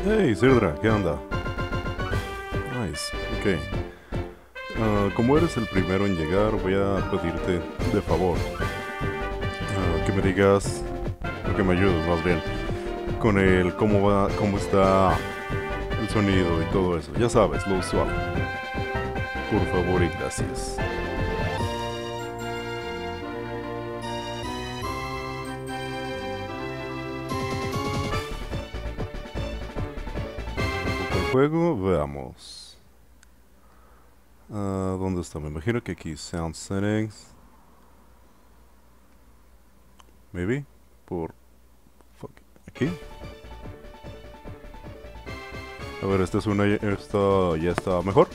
Hey, Sirdra, ¿qué onda? Nice, ok. Como eres el primero en llegar, voy a pedirte de favor que me digas, o que me ayudes más bien, con el cómo va, cómo está el sonido y todo eso. Ya sabes, lo usual. Por favor y gracias. Un poco el juego, veamos. ¿Dónde está? Me imagino que aquí, Sound Settings. Maybe. Por... fuck, aquí. A ver, esta es una... Esta ya está mejor.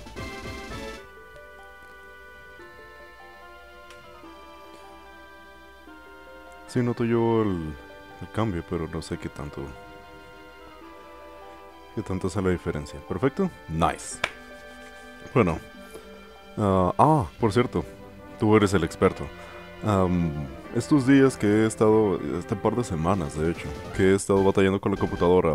Sí, noto yo el cambio, pero no sé qué tanto... ¿Qué tanto hace la diferencia? ¿Perfecto? Nice. Bueno. Por cierto. Tú eres el experto. Am, Estos días que he estado... Este par de semanas, de hecho. Que he estado batallando con la computadora.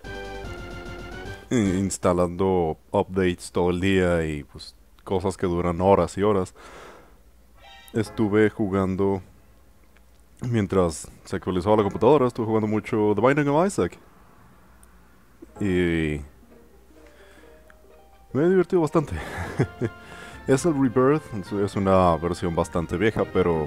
Instalando updates todo el día y pues cosas que duran horas y horas. Estuve jugando... Mientras se actualizaba la computadora, estuve jugando mucho The Binding of Isaac. Y me he divertido bastante. Es el Rebirth, es una versión bastante vieja, pero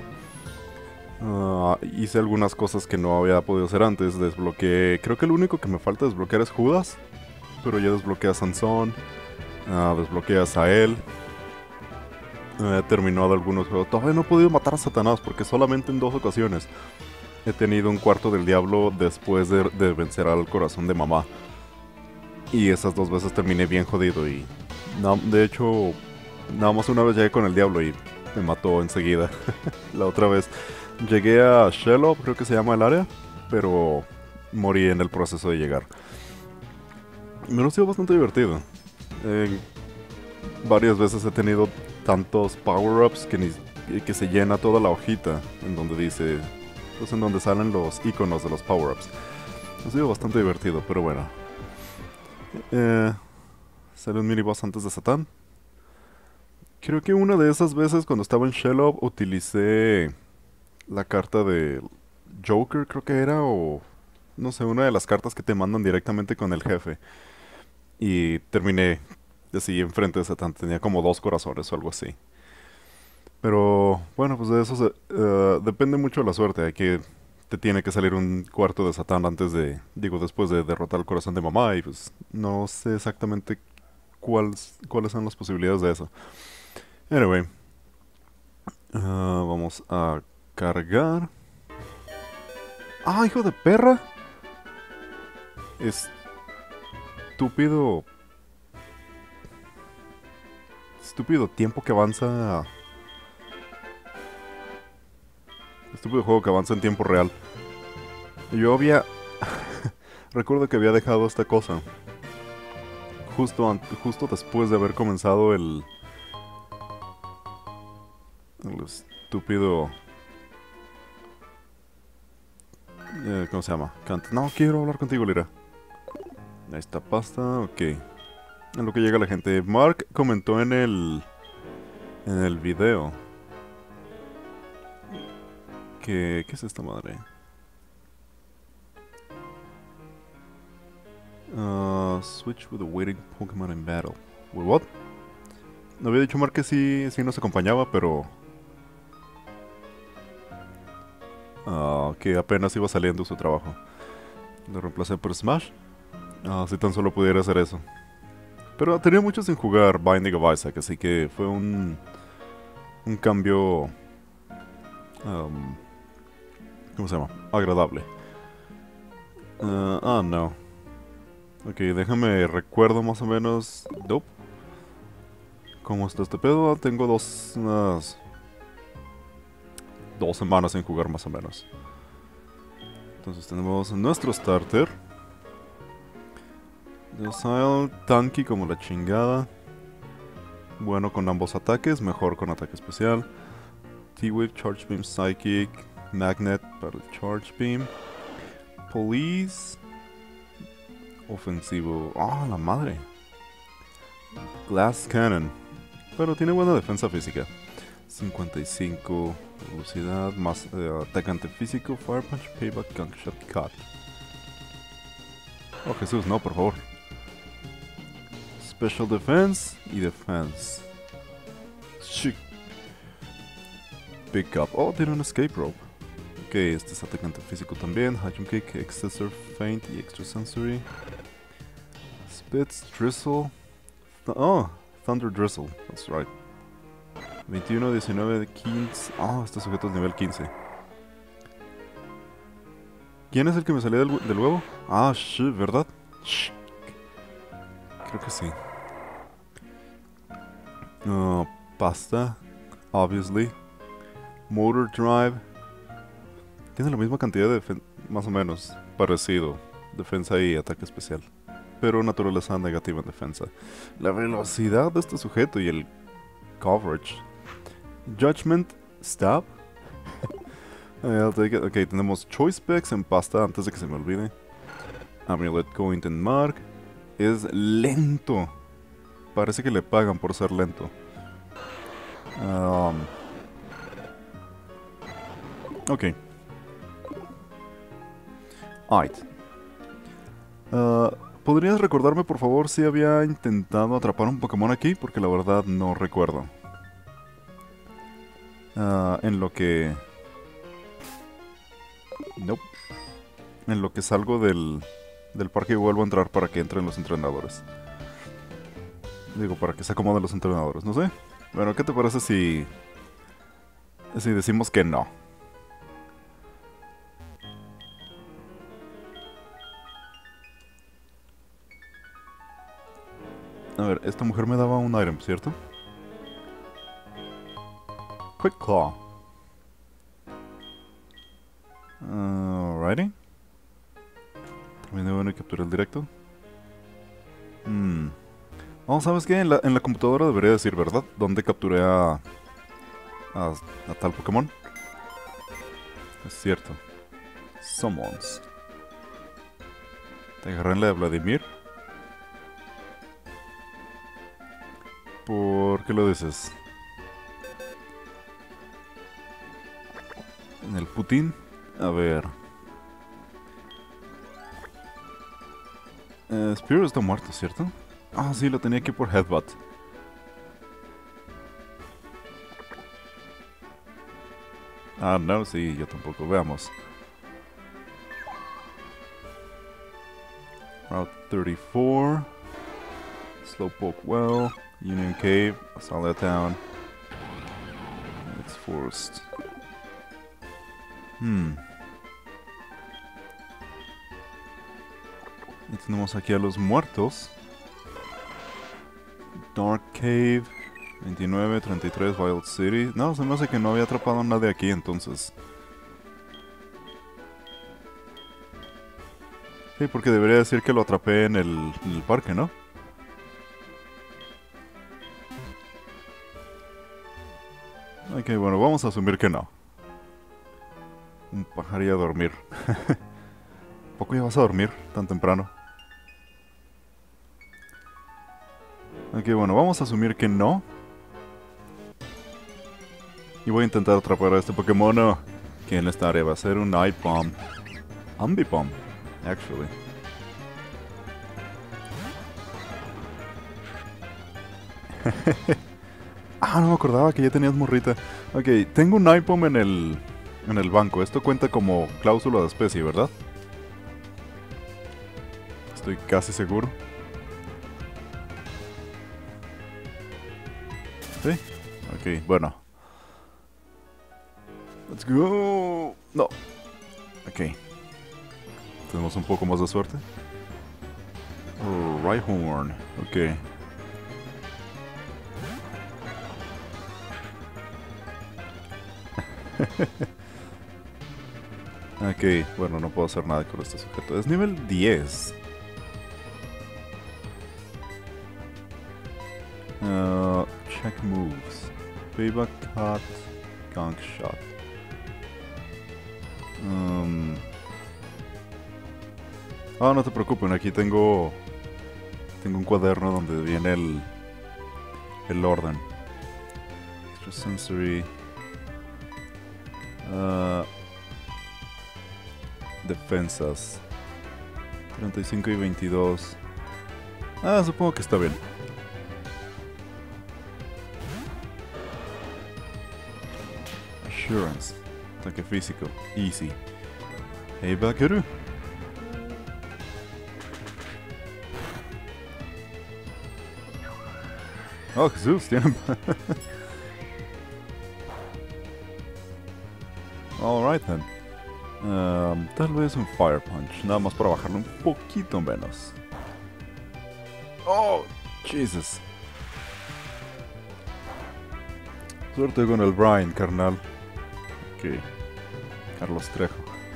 hice algunas cosas que no había podido hacer antes. Desbloqueé, creo que lo único que me falta desbloquear es Judas, pero ya desbloqueé a Sansón, desbloqueé a Sael. He terminado algunos juegos. Todavía no he podido matar a Satanás porque solamente en 2 ocasiones he tenido un cuarto del diablo después de vencer al corazón de mamá. Y esas 2 veces terminé bien jodido y... de hecho, nada más una vez llegué con el diablo y me mató enseguida. La otra vez llegué a Shelob, creo que se llama el área, pero morí en el proceso de llegar. Me ha sido bastante divertido. Eh, Varias veces he tenido tantos power-ups que se llena toda la hojita en donde dice... Pues en donde salen los iconos de los power-ups. Ha sido bastante divertido, pero bueno. Sale un miniboss antes de Satán. Creo que una de esas veces cuando estaba en Shelob utilicé la carta de Joker, creo que era, o no sé, una de las cartas que te mandan directamente con el jefe. Y terminé así enfrente de Satán, tenía como 2 corazones o algo así. Pero bueno, pues de eso depende mucho de la suerte. Hay que te tiene que salir un cuarto de Satán antes de, digo, después de derrotar el corazón de mamá y pues no sé exactamente cuáles son las posibilidades de eso. Anyway, vamos a cargar. ¡Ah, hijo de perra! Estúpido. Estúpido tiempo que avanza. Estúpido juego que avanza en tiempo real. Yo había. Recuerdo que había dejado esta cosa. Justo después de haber comenzado el estúpido. ¿Cómo se llama? No quiero hablar contigo, Lira. Esta pasta, ok. En lo que llega la gente. Mark comentó en el video que... ¿Qué es esta madre? Switch with a waiting Pokémon in battle. Wait, what? No había dicho Mark que sí nos acompañaba, pero... que apenas iba saliendo su trabajo. Lo reemplacé por Smash. Si tan solo pudiera hacer eso. Pero tenía mucho sin jugar Binding of Isaac, así que fue un cambio... ¿Cómo se llama? Agradable. No. Ok, déjame recuerdo más o menos... Nope. ¿Cómo está este pedo? Tengo unas 2 semanas sin jugar más o menos. Entonces tenemos nuestro starter. Docile, tanky como la chingada. Bueno con ambos ataques, mejor con ataque especial. T-Wave, Charge Beam, Psychic, Magnet para el Charge Beam. Police. Ofensivo. ¡Ah, la madre! Glass Cannon. Pero tiene buena defensa física. 55 velocidad, más atacante físico, Fire Punch, Payback, Gunk Shot, Cut. Oh Jesús, no, por favor. Special Defense y Defense. Chic. Pick Up. Oh, tiene un Escape Rope. Ok, este es atacante físico también. High Jump Kick, Excessor Feint y Extra Sensory. Spits, Drizzle. Oh, Thunder Drizzle, that's right. 21, 19, 15. Ah, este sujeto es nivel 15. ¿Quién es el que me salió del huevo? Ah, shit, ¿verdad? Shh. Creo que sí. Pasta, obviously. Motor Drive. Tiene la misma cantidad de defensa, más o menos, parecido. Defensa y ataque especial. Pero naturaleza negativa en defensa. La velocidad de este sujeto y el coverage. Judgment, Stab. I'll take it. Ok, tenemos Choice Specs en pasta antes de que se me olvide. Amulet Coin en Mark. Es lento. Parece que le pagan por ser lento. Ok. Alright. ¿Podrías recordarme por favor si había intentado atrapar un Pokémon aquí? Porque la verdad no recuerdo. En lo que... Nope. En lo que salgo del parque y vuelvo a entrar para que entren los entrenadores. Digo, para que se acomoden los entrenadores, no sé. Bueno, ¿qué te parece si decimos que no? A ver, esta mujer me daba un item, ¿cierto? Quick Claw. Alrighty. También debo capturar el directo. Oh, ¿sabes qué? En la computadora debería decir, ¿verdad? ¿Dónde capturé a tal Pokémon? Es cierto. Summons. Te agarré en la de Vladimir. ¿Por qué lo dices? En el Putin. A ver. Spearow está muerto, ¿cierto? Ah, sí, lo tenía aquí por Headbutt. Ah, no, sí, yo tampoco. Veamos. Route 34. Slowpoke Well. Union Cave. Azalea Town. Next Forest. Y tenemos aquí a los muertos. Dark Cave. 29, 33, Wild City. No, se me hace que no había atrapado a nadie aquí entonces. Sí, porque debería decir que lo atrapé en el parque, ¿no? Ok, bueno, vamos a asumir que no. Un pajarillo a dormir. ¿Poco ya vas a dormir tan temprano? Ok, bueno, vamos a asumir que no. Y voy a intentar atrapar a este Pokémon que en esta área va a ser un Night Bomb. Ambipom, actually. Ah, no me acordaba que ya tenías morrita. Ok, tengo un Night Bomb en el banco. Esto cuenta como cláusula de especie, ¿verdad? Estoy casi seguro. ¿Sí? Ok, bueno. Let's go. No. Ok. Tenemos un poco más de suerte. Oh, Rhyhorn. Ok. Ok, bueno, no puedo hacer nada con este sujeto. Es nivel 10. Check moves. Payback Cut. Gunk Shot. Ah, no te preocupes, aquí tengo un cuaderno donde viene el orden. Extrasensory. Defensas. 35 y 22. Ah, supongo que está bien. Assurance. Ataque físico. Easy. Hey, Bakeru. Oh, Jesús, tienen... Alright then. Tal vez un Fire Punch, nada más para bajarlo un poquito menos. Oh, Jesus. Suerte con el Brian, carnal. Ok. Carlos Trejo.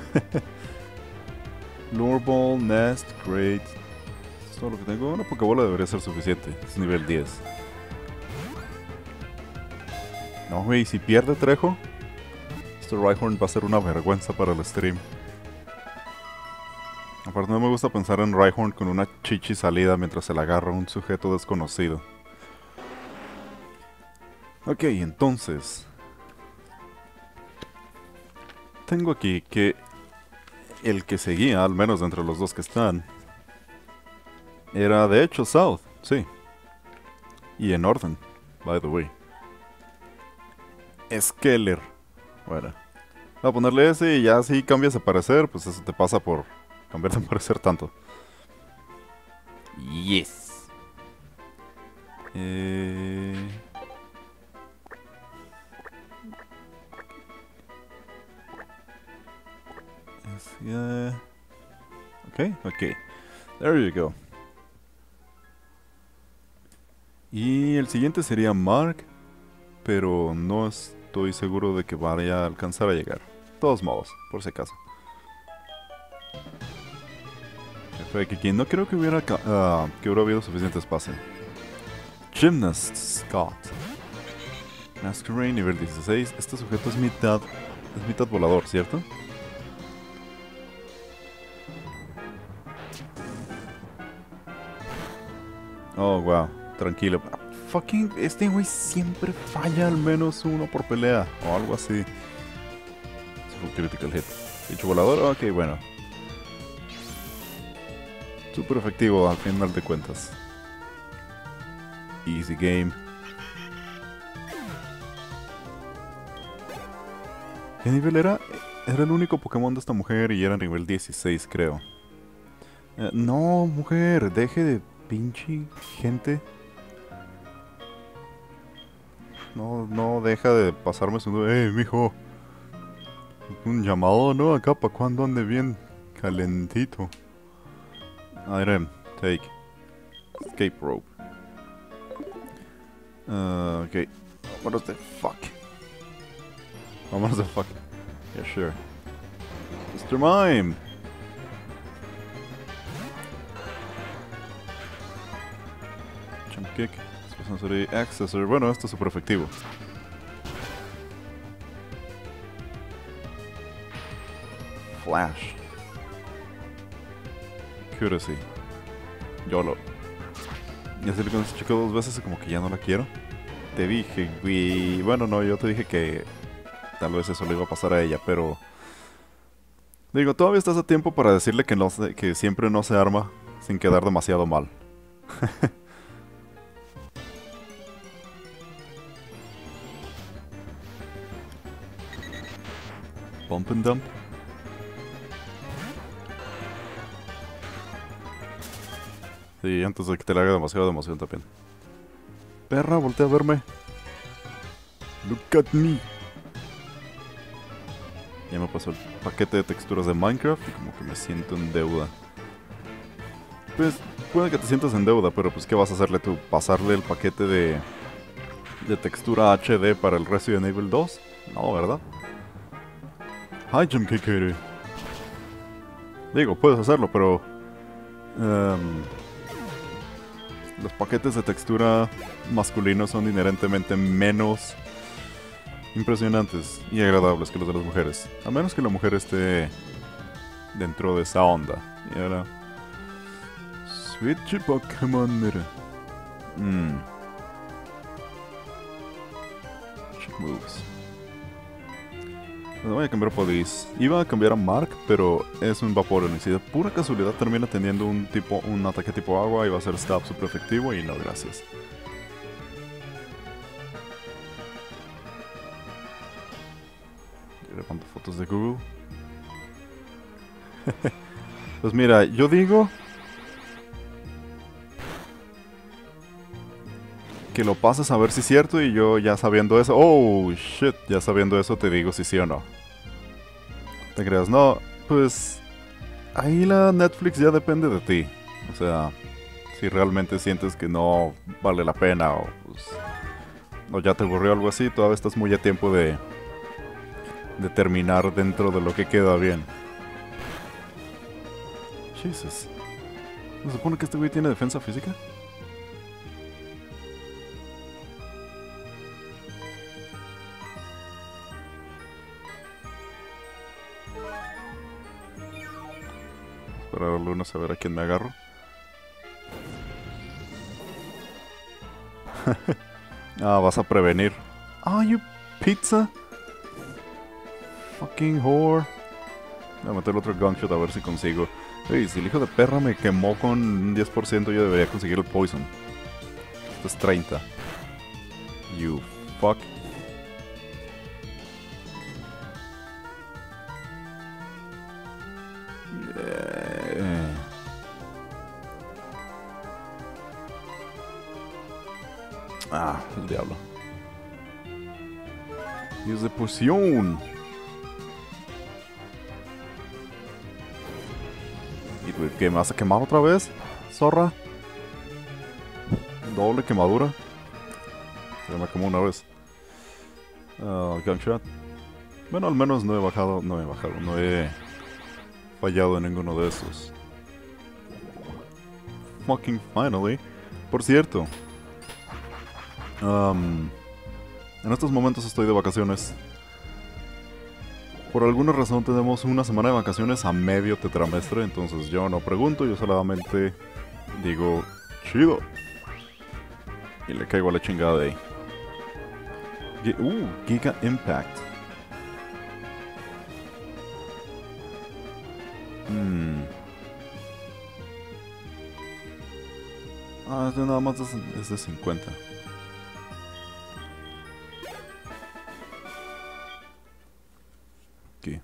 Lure Ball, Nest, Crate. Es todo lo que tengo. Una Pokébola debería ser suficiente. Es nivel 10. No, güey, si pierde Trejo, este Rhyhorn va a ser una vergüenza para el stream. Aparte no me gusta pensar en Rhyhorn con una chichi salida mientras se la agarra un sujeto desconocido. Ok, entonces... Tengo aquí que el que seguía, al menos entre los dos que están, era de hecho South, sí. Y en orden, by the way. Skeller. Bueno. Voy a ponerle ese y ya si cambias de parecer, pues eso te pasa por cambiar de parecer tanto. Yes. Ok. There you go. Y el siguiente sería Mark, pero no estoy seguro de que vaya a alcanzar a llegar. De todos modos, por si acaso. Jefe Kiki, no creo que hubiera habido suficiente espacio. Gymnast Scott. Masquerain, nivel 16. Este sujeto es mitad volador, ¿cierto? Oh, wow. Tranquilo. Fucking, este güey siempre falla al menos uno por pelea. O algo así. Es un critical hit. Dicho volador, ok, bueno. Súper efectivo al final de cuentas. Easy game. ¿Qué nivel era? Era el único Pokémon de esta mujer y era nivel 16, creo. No, mujer, deje de pinche gente. No deja de pasarme su... mijo. Un llamado, ¿no? Acá para cuando ande bien calentito. Item, take. Escape rope. Ok. Vámonos de fuck. Vámonos de fuck. Yeah, sure. Mr. Mime. Jump kick. Sensory accessor. Bueno, esto es súper efectivo. Flash. Accuracy. YOLO. Ya se le con ese chico 2 veces y como que ya no la quiero. Te dije, güey. Bueno, no, yo te dije que tal vez eso le iba a pasar a ella, pero... Digo, todavía estás a tiempo para decirle que siempre no se arma sin quedar demasiado mal. Pump and dump. Sí, antes de que te le haga demasiado de emoción también. Perra, voltea a verme. Look at me. Ya me pasó el paquete de texturas de Minecraft y como que me siento en deuda. Pues puede que te sientas en deuda, pero pues ¿qué vas a hacerle tú? ¿Pasarle el paquete de textura HD para el Resident Evil 2? No, ¿verdad? Hi, Jim Kikiri. Digo, puedes hacerlo, pero... los paquetes de textura masculinos son inherentemente menos impresionantes y agradables que los de las mujeres. A menos que la mujer esté dentro de esa onda. Y ahora, Switch Pokémon. Check moves. No voy a cambiar a Police. Iba a cambiar a Mark, pero es un Vaporeon. Y si de pura casualidad termina teniendo un ataque tipo agua, iba a ser Stab super efectivo y no, gracias. Grabando fotos de Google. Pues mira, yo digo que lo pases a ver si es cierto y yo ya sabiendo eso... Oh, shit, ya sabiendo eso te digo si sí o no. ¿Te creas? No, pues... Ahí la Netflix ya depende de ti. O sea, si realmente sientes que no vale la pena o, pues, o ya te aburrió algo así, todavía estás muy a tiempo de terminar dentro de lo que queda bien. Jesus. ¿Se supone que este güey tiene defensa física? Para Luna saber a quién me agarro. Ah, vas a prevenir. Ah, you pizza. Fucking whore. Voy a meter otro gunshot a ver si consigo. Hey, si el hijo de perra me quemó con un 10%, yo debería conseguir el poison. Esto es 30. You fuck. Yeah. Ah, el diablo. Y es de poción. ¿Y qué me vas a quemar otra vez? Zorra. Doble quemadura. Se me quemó una vez. Gunshot. Bueno, al menos no he fallado en ninguno de esos. Fucking finally. Por cierto. En estos momentos estoy de vacaciones. Por alguna razón tenemos una semana de vacaciones a medio tetramestre, entonces yo no pregunto, yo solamente digo, chido. Y le caigo a la chingada de ahí. Giga Impact. Este nada más es de 50. ¿Qué?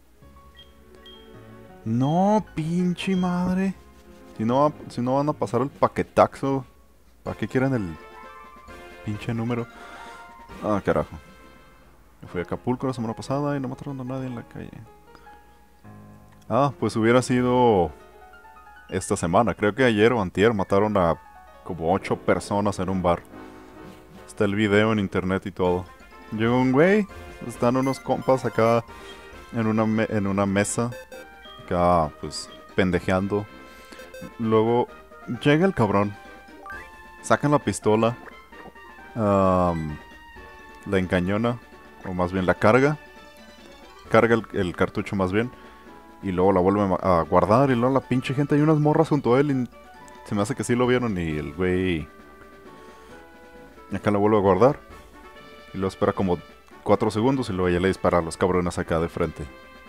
No, pinche madre. Si no van a pasar el paquetaxo, ¿para qué quieren el pinche número? Ah, carajo. Yo fui a Acapulco la semana pasada y no mataron a nadie en la calle. Ah, pues hubiera sido esta semana. Creo que ayer o antier mataron a como 8 personas en un bar. Está el video en internet y todo. Llegó un güey, están unos compas acá en una mesa, acá pues pendejeando. Luego llega el cabrón, sacan la pistola, la encañona, o más bien la carga el cartucho más bien, y luego la vuelve a guardar, y luego la pinche gente, hay unas morras junto a él, y se me hace que sí lo vieron, y el güey acá la vuelve a guardar, y lo espera como 4 segundos, y luego ya le dispara a los cabrones acá de frente.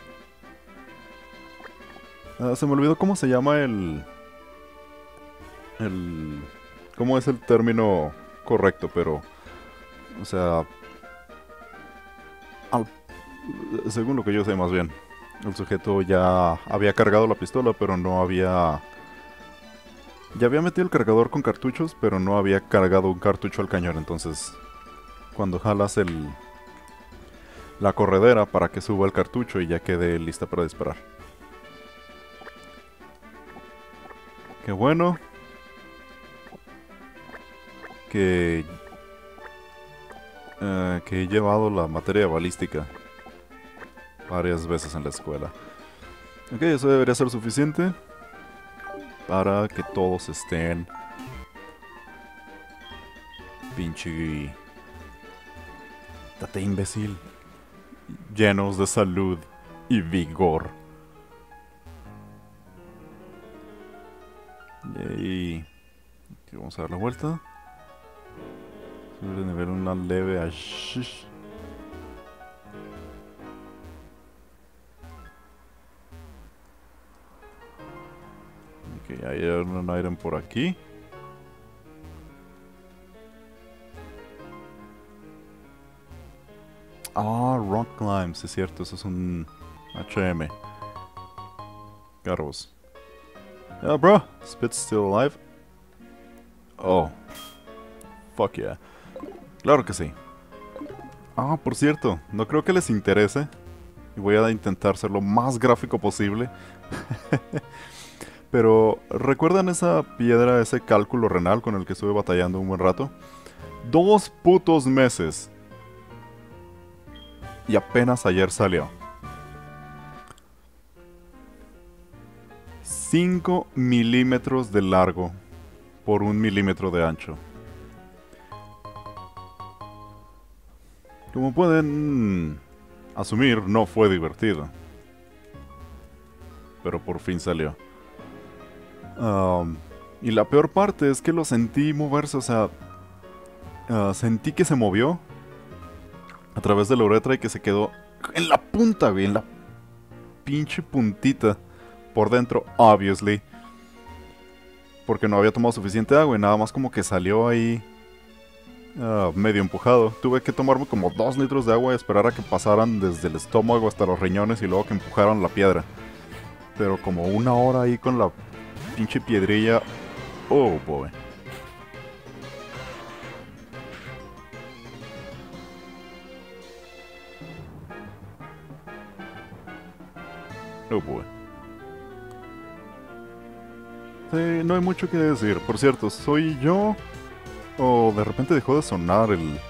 Se me olvidó cómo se llama cómo es el término correcto, pero... O sea... según lo que yo sé más bien, el sujeto ya había cargado la pistola, pero no había... Ya había metido el cargador con cartuchos, pero no había cargado un cartucho al cañón, entonces... Cuando jalas la corredera para que suba el cartucho y ya quede lista para disparar. Qué bueno que he llevado la materia de balística varias veces en la escuela. Ok, eso debería ser suficiente para que todos estén pinche... Date imbécil. Llenos de salud y vigor. Yay. Aquí vamos a dar la vuelta. Subir de nivel una leve a shish. Ok, hay un item por aquí. Ah, Rock Climbs, es cierto, eso es un HM. Garros. Yeah, bro, Spit's still alive. Oh. Fuck yeah. Claro que sí. Ah, por cierto, no creo que les interese. Y voy a intentar ser lo más gráfico posible. Pero, ¿recuerdan esa piedra, ese cálculo renal con el que estuve batallando un buen rato? 2 putos meses. Y apenas ayer salió. 5 milímetros de largo por 1 milímetro de ancho. Como pueden asumir, no fue divertido. Pero por fin salió. Y la peor parte es que lo sentí moverse, o sea... sentí que se movió a través de la uretra y que se quedó en la punta, güey, en la pinche puntita. Por dentro, obviously. Porque no había tomado suficiente agua y nada más como que salió ahí medio empujado. Tuve que tomarme como 2 litros de agua y esperar a que pasaran desde el estómago hasta los riñones y luego que empujaran la piedra. Pero como 1 hora ahí con la pinche piedrilla. Oh boy. Oh boy. Sí, no hay mucho que decir. Por cierto, ¿soy yo? ¿O de repente dejó de sonar el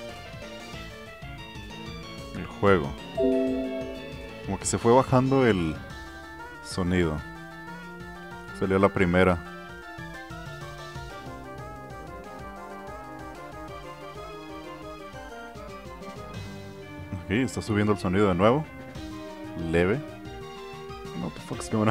juego? Como que se fue bajando el sonido. Salió la primera. Ok, está subiendo el sonido de nuevo. Leve. What the fuck's going on?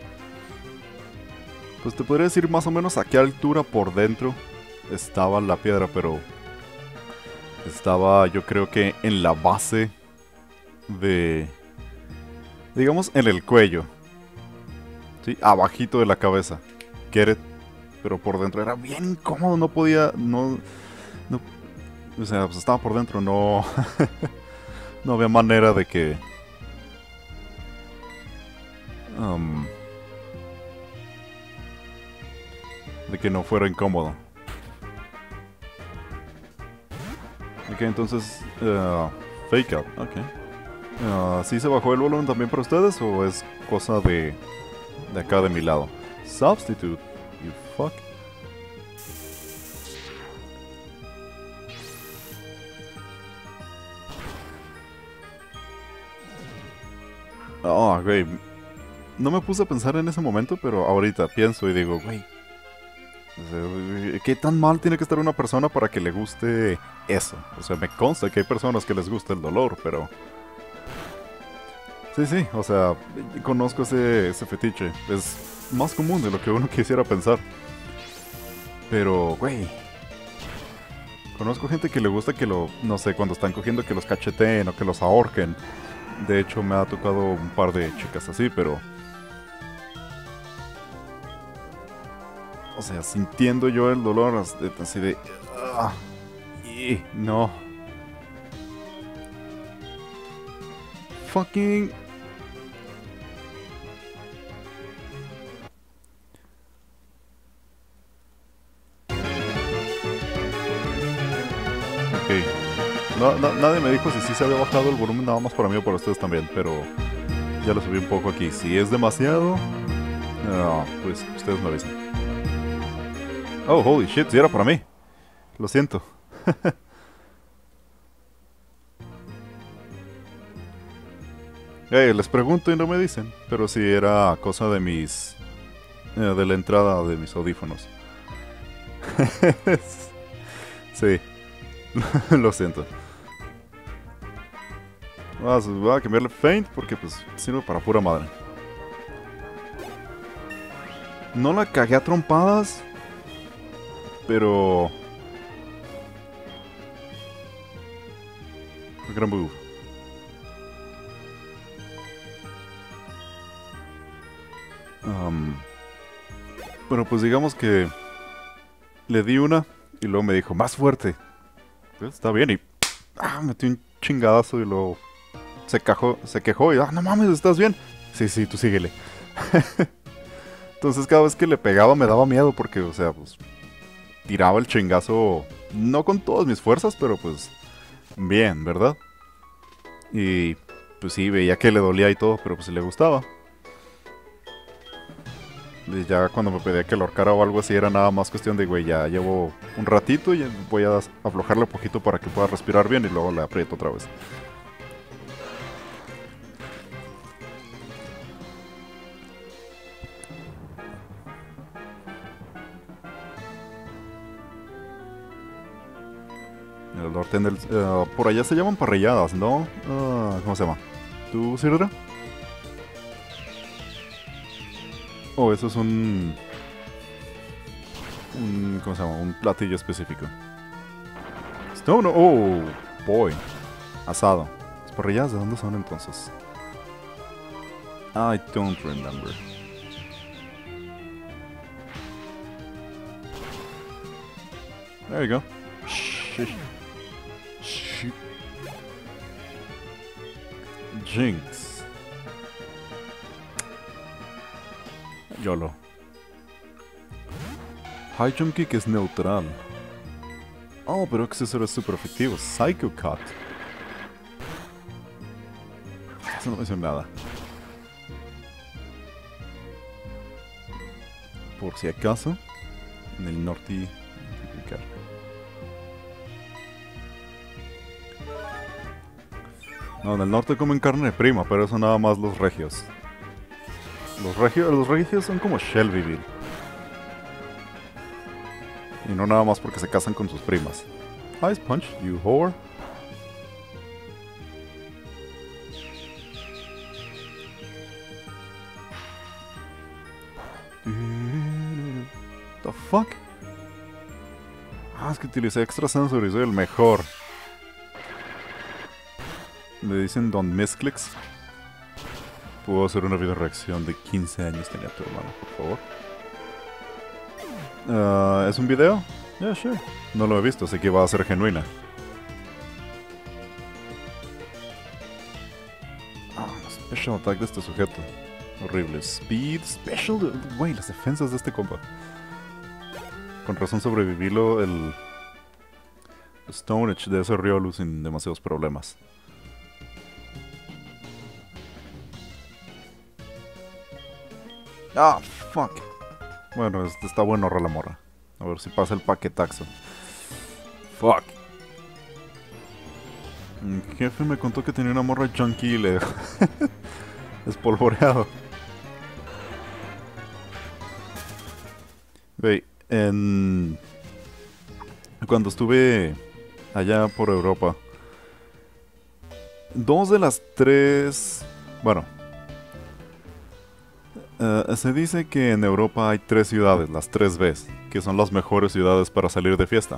Pues te podría decir más o menos a qué altura por dentro estaba la piedra, pero estaba yo creo que en la base de... digamos en el cuello. Sí, abajito de la cabeza. Get it? Pero por dentro era bien incómodo, no podía... no o sea, pues estaba por dentro, no... no había manera de que... de que no fuera incómodo. Ok, entonces... fake out, ok. ¿Sí se bajó el volumen también para ustedes o es cosa de acá de mi lado? Substitute, you fuck. Oh, güey. No me puse a pensar en ese momento, pero ahorita pienso y digo, güey, ¿qué tan mal tiene que estar una persona para que le guste eso? O sea, me consta que hay personas que les gusta el dolor, pero... Sí, sí, o sea, conozco ese fetiche. Es más común de lo que uno quisiera pensar. Pero, güey... Conozco gente que le gusta que no sé, cuando están cogiendo que los cacheteen o que los ahorquen. De hecho, me ha tocado un par de chicas así, pero... O sea, sintiendo yo el dolor así de... no. Fucking... Ok. Nadie me dijo si sí se había bajado el volumen nada más para mí o para ustedes también, pero... Ya lo subí un poco aquí. Si es demasiado... pues ustedes me avisan. Oh, holy shit, sí era para mí. Lo siento. Les pregunto y no me dicen. Pero sí era cosa de mis... de la entrada de mis audífonos. Sí. Lo siento. Voy a cambiarle Feint porque pues sirve para pura madre. No la cagué a trompadas. Pero... gran move. Pero pues digamos que le di una y luego me dijo, más fuerte. Pues, está bien y metí un chingadazo y luego se quejó y, no mames, ¿estás bien? Sí, sí, tú síguele. Entonces cada vez que le pegaba me daba miedo porque, o sea, pues tiraba el chingazo, no con todas mis fuerzas, pero pues bien, ¿verdad? Y pues sí, veía que le dolía y todo, pero pues le gustaba. Y ya cuando me pedía que lo ahorcara o algo así era nada más cuestión de, güey, ya llevo un ratito y voy a aflojarle un poquito para que pueda respirar bien y luego le aprieto otra vez. El norte por allá se llaman parrilladas, ¿no? ¿Cómo se llama? ¿Tú, Sirra? Oh, eso es ¿cómo se llama? Un platillo específico. Stone, oh, boy. Asado. ¿Las parrilladas de dónde son entonces? I don't remember. There you go. Jinx. YOLO. High Jump Kick es neutral. Oh, pero accesorio es súper efectivo. Psycho Cut. Eso no me dice nada. Por si acaso, en el norte... No, en el norte comen carne prima, pero eso nada más los regios. Los regios son como Shelbyville. Y no nada más porque se casan con sus primas. Ice Punch, you whore. The fuck? Es que utilicé Extra Sensory, soy el mejor. Me dicen Don Misclicks. Puedo hacer una video reacción de 15 años tenía tu hermano, por favor. ¿Es un video? Yeah, sure. No lo he visto, así que va a ser genuina. Special attack de este sujeto. Horrible. Speed, special... Güey, las defensas de este compa. Con razón sobrevivirlo el Stone Edge de ese Riolu sin demasiados problemas. Fuck. Bueno, está bueno la morra. A ver si pasa el paquetaxo. Fuck. Mi jefe me contó que tenía una morra junkie y le espolvoreado. Wey, cuando estuve allá por Europa, 2 de las 3... Bueno, se dice que en Europa hay 3 ciudades, las 3 Bs, que son las mejores ciudades para salir de fiesta.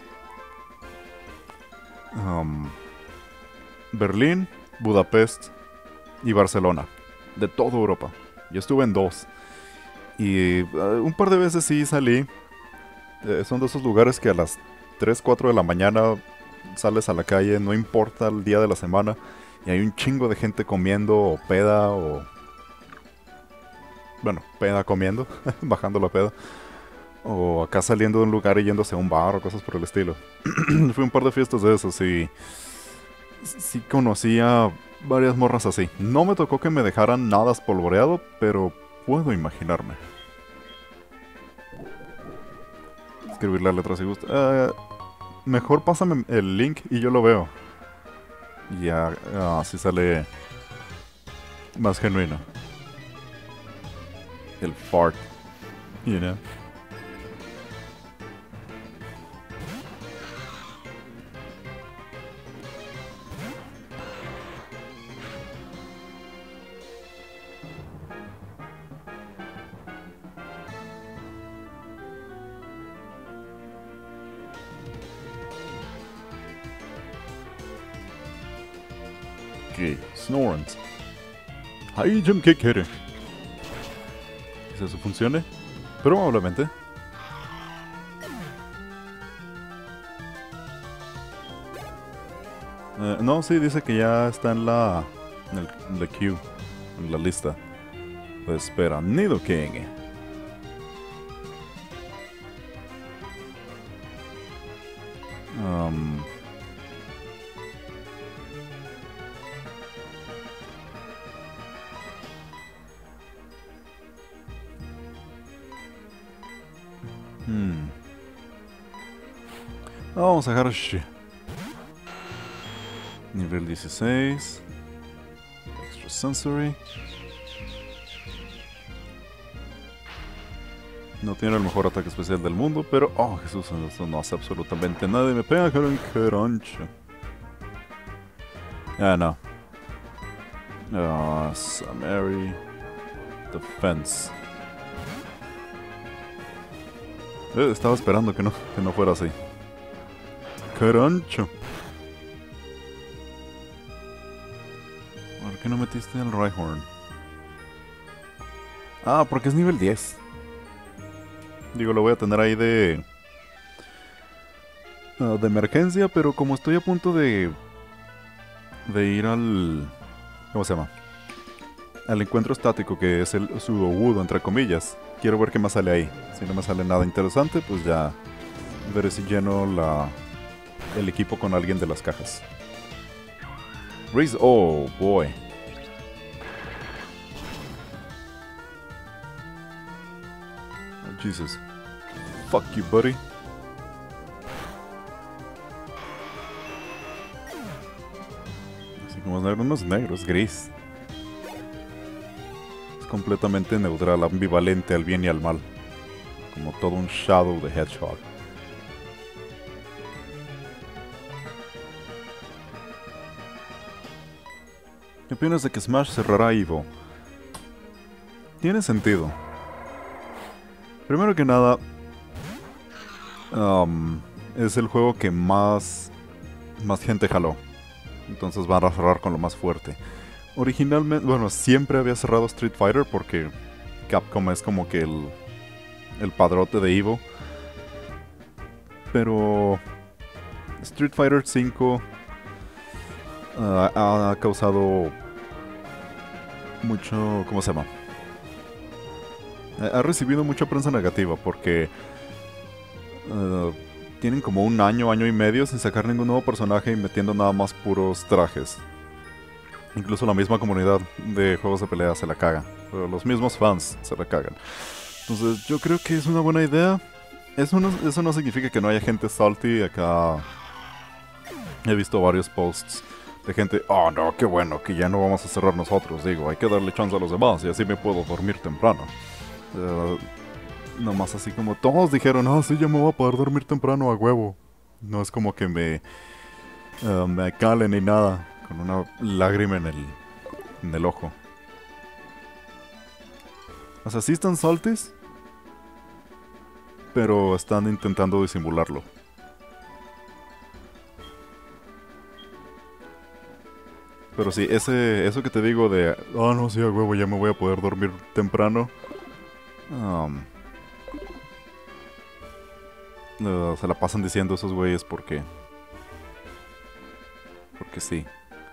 Berlín, Budapest y Barcelona, de toda Europa. Yo estuve en 2. Y un par de veces sí salí. Son de esos lugares que a las 3, 4 de la mañana sales a la calle, no importa el día de la semana, y hay un chingo de gente comiendo o peda o... Bueno, peda comiendo, bajando la peda. O acá saliendo de un lugar y yéndose a un bar o cosas por el estilo. Fui a un par de fiestas de esos y... Sí conocí a varias morras así. No me tocó que me dejaran nada espolvoreado, pero puedo imaginarme. Escribir la letra si gusta. Mejor pásame el link y yo lo veo. Y ya así sale más genuino. El fart. You know. Qué Snorrens. Ay, Jim, ¿qué quiere? Quizás eso funcione. Probablemente. No, sí, dice que ya está en la queue, en la lista. Pues espera, Nidoking. Um, Vamos a Harsh. Nivel 16. Extra Sensory. No tiene el mejor ataque especial del mundo, pero... Oh, Jesús, eso no hace absolutamente nada y me pega con Crunch. Ah, no. Samari. Defense. Estaba esperando que no fuera así. Carancho. ¿Por qué no metiste el Rhyhorn? Ah, porque es nivel 10. Digo, lo voy a tener ahí de emergencia, pero como estoy a punto de ir al... ¿Cómo se llama? Al encuentro estático, que es el Sudowoodo, entre comillas. Quiero ver qué más sale ahí. Si no me sale nada interesante, pues ya veré si lleno el equipo con alguien de las cajas. Reese, oh boy. Oh, Jesus. Fuck you, buddy. Así como es negro, no es negro, es gris. Es completamente neutral, ambivalente al bien y al mal. Como todo un Shadow de Hedgehog. ¿Qué opinas de que Smash cerrará Evo? Tiene sentido. Primero que nada, es el juego que más gente jaló. Entonces van a cerrar con lo más fuerte. Originalmente, bueno, siempre había cerrado Street Fighter porque Capcom es como que el padrote de Evo. Pero Street Fighter V ha causado mucho... ¿Cómo se llama? Ha recibido mucha prensa negativa porque tienen como un año y medio sin sacar ningún nuevo personaje y metiendo nada más puros trajes. Incluso la misma comunidad de juegos de pelea se la caga. Pero los mismos fans se la cagan. Entonces yo creo que es una buena idea. Eso no significa que no haya gente salty. Acá he visto varios posts de gente, oh no, qué bueno, que ya no vamos a cerrar nosotros. Digo, hay que darle chance a los demás y así me puedo dormir temprano. Nomás así como todos dijeron, ah, sí, ya me voy a poder dormir temprano a huevo. No es como que me cale ni nada, con una lágrima en el ojo. O sea, sí están salties, pero están intentando disimularlo. Pero sí, eso que te digo de, oh no, sí, a huevo, ya me voy a poder dormir temprano. Se la pasan diciendo esos güeyes porque sí.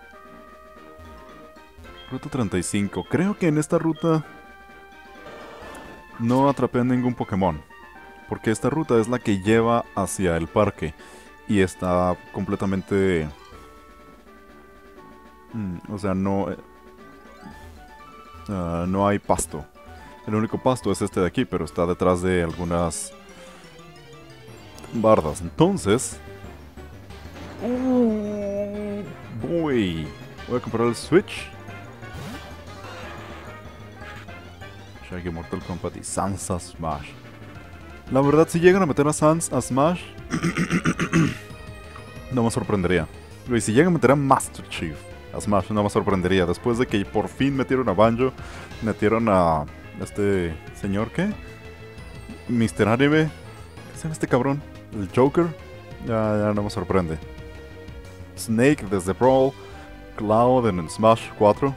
Ruta 35. Creo que en esta ruta no atrapé a ningún Pokémon. Porque esta ruta es la que lleva hacia el parque. Y está completamente... o sea, no hay pasto. El único pasto es este de aquí, pero está detrás de algunas bardas. Entonces... voy a comprar el Switch. Shaggy Mortal Kombat y Sans a Smash. La verdad, si llegan a meter a Sans a Smash, no me sorprendería. Y si llegan a meter a Master Chief a Smash, no me sorprendería. Después de que por fin metieron a Banjo, metieron a este señor, ¿qué? Mr. Anime. ¿Qué se llama este cabrón? El Joker. Ya no me sorprende. Snake desde Brawl. Cloud en el Smash 4.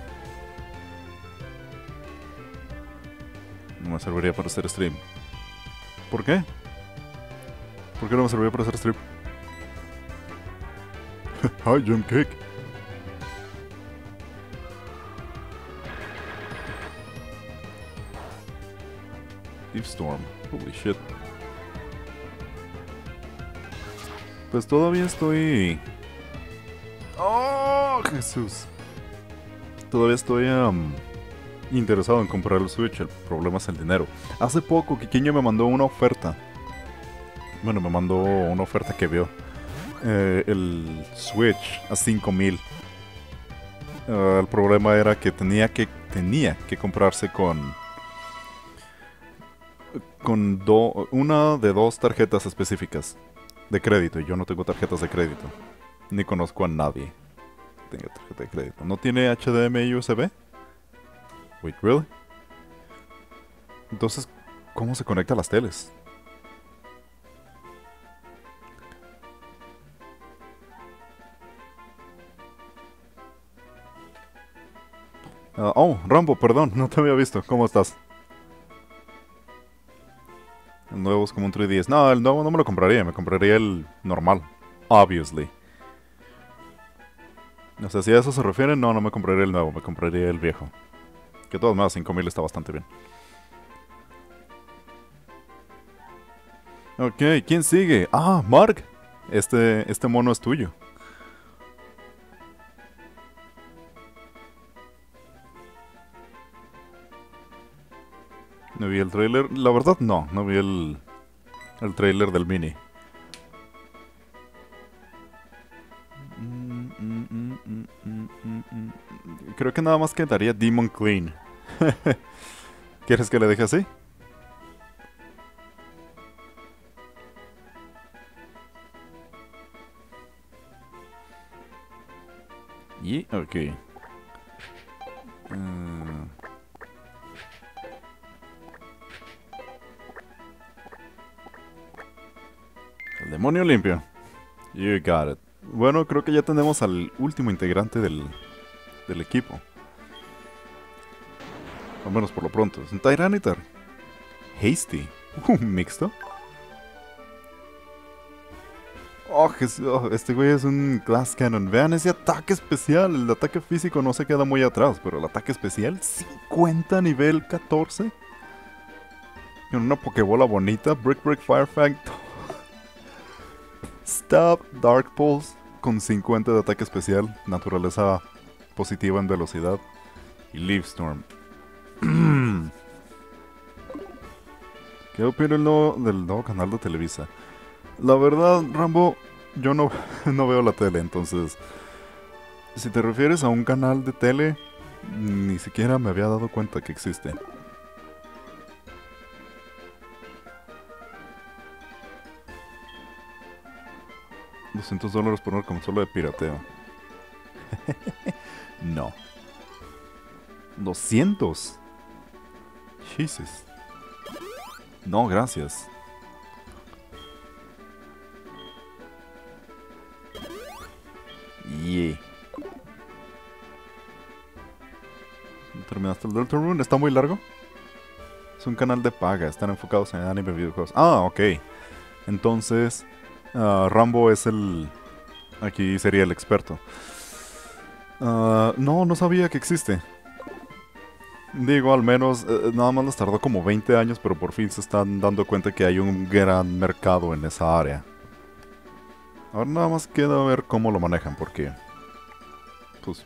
No me serviría para hacer stream. ¿Por qué? ¿Por qué no me serviría para hacer stream? Hi, Jump Kick. Storm. Holy shit. Pues todavía estoy... ¡Oh, Jesús! Todavía estoy interesado en comprar el Switch. El problema es el dinero. Hace poco Kikiño me mandó una oferta. Bueno, me mandó una oferta que vio. El Switch a 5,000. El problema era que tenía que comprarse con una de dos tarjetas específicas de crédito. Y yo no tengo tarjetas de crédito. Ni conozco a nadie que tenga tarjeta de crédito. ¿No tiene HDMI USB? Wait, really? Entonces, ¿cómo se conecta a las teles? Oh, Rambo, perdón, no te había visto. ¿Cómo estás? El nuevo es como un 3DS. No, el nuevo no me lo compraría. Me compraría el normal. Obviously. O sea, si a eso se refiere, no me compraría el nuevo. Me compraría el viejo. Que de todas maneras, 5,000 está bastante bien. Ok, ¿quién sigue? Ah, Mark. Este mono es tuyo. No vi el trailer. La verdad, no vi el trailer del mini. Creo que nada más quedaría Demon Clean. ¿Quieres que le deje así? Y, ok. El demonio limpio. You got it. Bueno, creo que ya tenemos al último integrante del equipo. Al menos por lo pronto. Es un Tyranitar. Hasty. Mixto. Oh, este güey es un Glass Cannon. Vean ese ataque especial. El ataque físico no se queda muy atrás, pero el ataque especial, 50 nivel 14. Con una Pokébola bonita. Brick Fire Fang. Stab Dark Pulse con 50 de ataque especial. Naturaleza positiva en velocidad. Y Leaf Storm. ¿Qué opina del nuevo canal de Televisa? La verdad, Rambo, yo no veo la tele, entonces... Si te refieres a un canal de tele, ni siquiera me había dado cuenta que existe. $200 por una consola de pirateo. No. 200. Jesus. No, gracias. Yeah. ¿Terminaste el Deltarune? ¿Está muy largo? Es un canal de paga. Están enfocados en anime y videojuegos. Ah, ok. Entonces, Rambo es el... Aquí sería el experto. No sabía que existe. Digo, al menos, nada más les tardó como 20 años, pero por fin se están dando cuenta que hay un gran mercado en esa área. Ahora nada más queda ver cómo lo manejan, porque... Pues...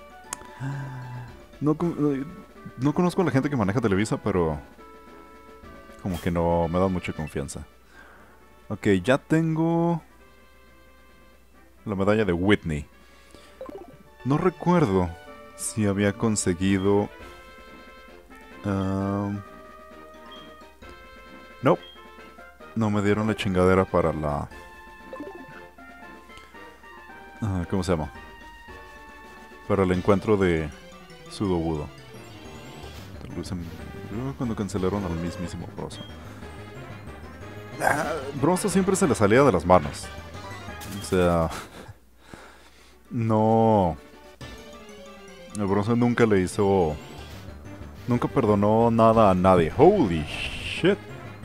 No conozco a la gente que maneja Televisa, pero... Como que no me dan mucha confianza. Ok, ya tengo... La medalla de Whitney. No recuerdo si había conseguido... No. No me dieron la chingadera para la... ¿Cómo se llama? Para el encuentro de Sudowoodo. Cuando cancelaron al mismísimo Broso. Broso siempre se le salía de las manos. O sea... No El bronce nunca le hizo... Nunca perdonó nada a nadie. Holy shit.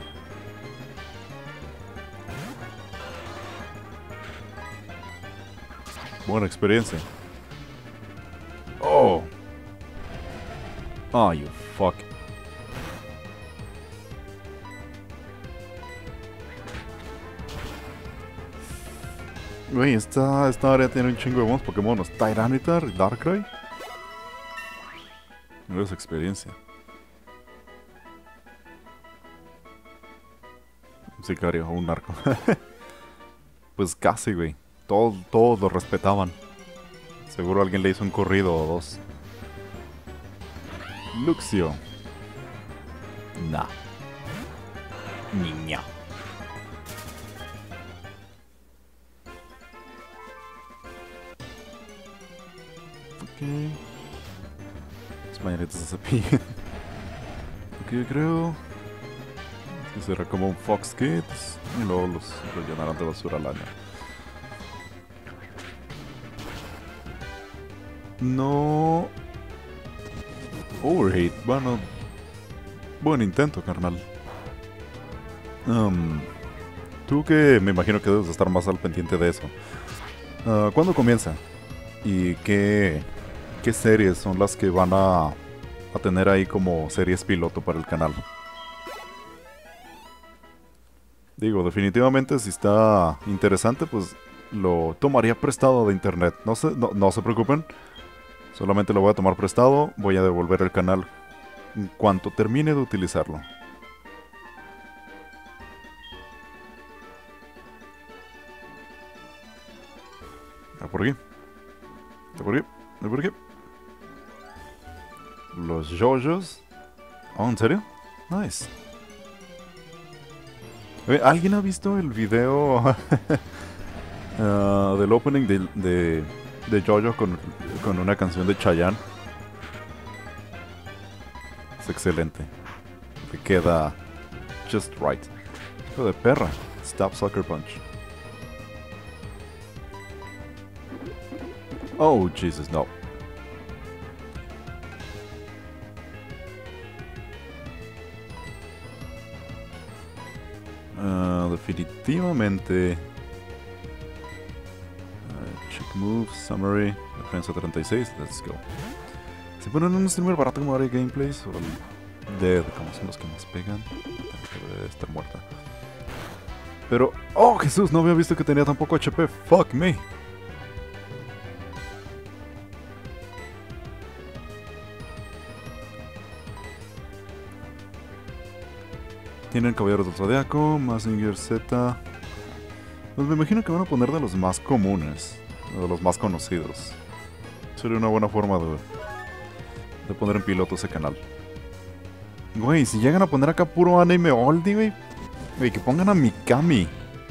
Buena experiencia. Oh. Oh, you fuck. Güey, esta área tiene un chingo de buenos Pokémon. Tyranitar y Darkrai. No es experiencia. Un sicario o un narco. Pues casi, güey. Todos lo respetaban. Seguro alguien le hizo un corrido o dos. Luxio. Nah. Niña. Ok. Las mañanitas de cepillo. Ok, creo. Que será como un Fox Kids. Y luego los llenarán de basura al año. No. Overheat. Bueno. Buen intento, carnal. Tú que me imagino que debes estar más al pendiente de eso. ¿Cuándo comienza? ¿Y qué series son las que van a tener ahí como series piloto para el canal? Digo, definitivamente si está interesante, pues lo tomaría prestado de internet. No se preocupen. Solamente lo voy a tomar prestado. Voy a devolver el canal en cuanto termine de utilizarlo. ¿Por qué? ¿Por qué? ¿Por qué? Los JoJo's. Oh, ¿en serio? Nice. ¿Alguien ha visto el video del opening de JoJo con una canción de Chayanne? Es excelente. Que queda just right. Hijo de perra. Stop Sucker Punch. Oh, Jesus, no. Definitivamente. Check move, summary, defensa 36, let's go. Si ponen un streamer barato como Ari Gameplays o el Dead, como son los que más pegan, debe estar muerta. Pero, oh Jesús, no había visto que tenía tan poco HP, fuck me. Tienen Caballeros del Zodiaco, Mazinger Z. Pues me imagino que van a poner de los más comunes, de los más conocidos. Sería una buena forma de poner en piloto ese canal. Güey, si llegan a poner acá puro anime oldie, güey, que pongan a Mikami.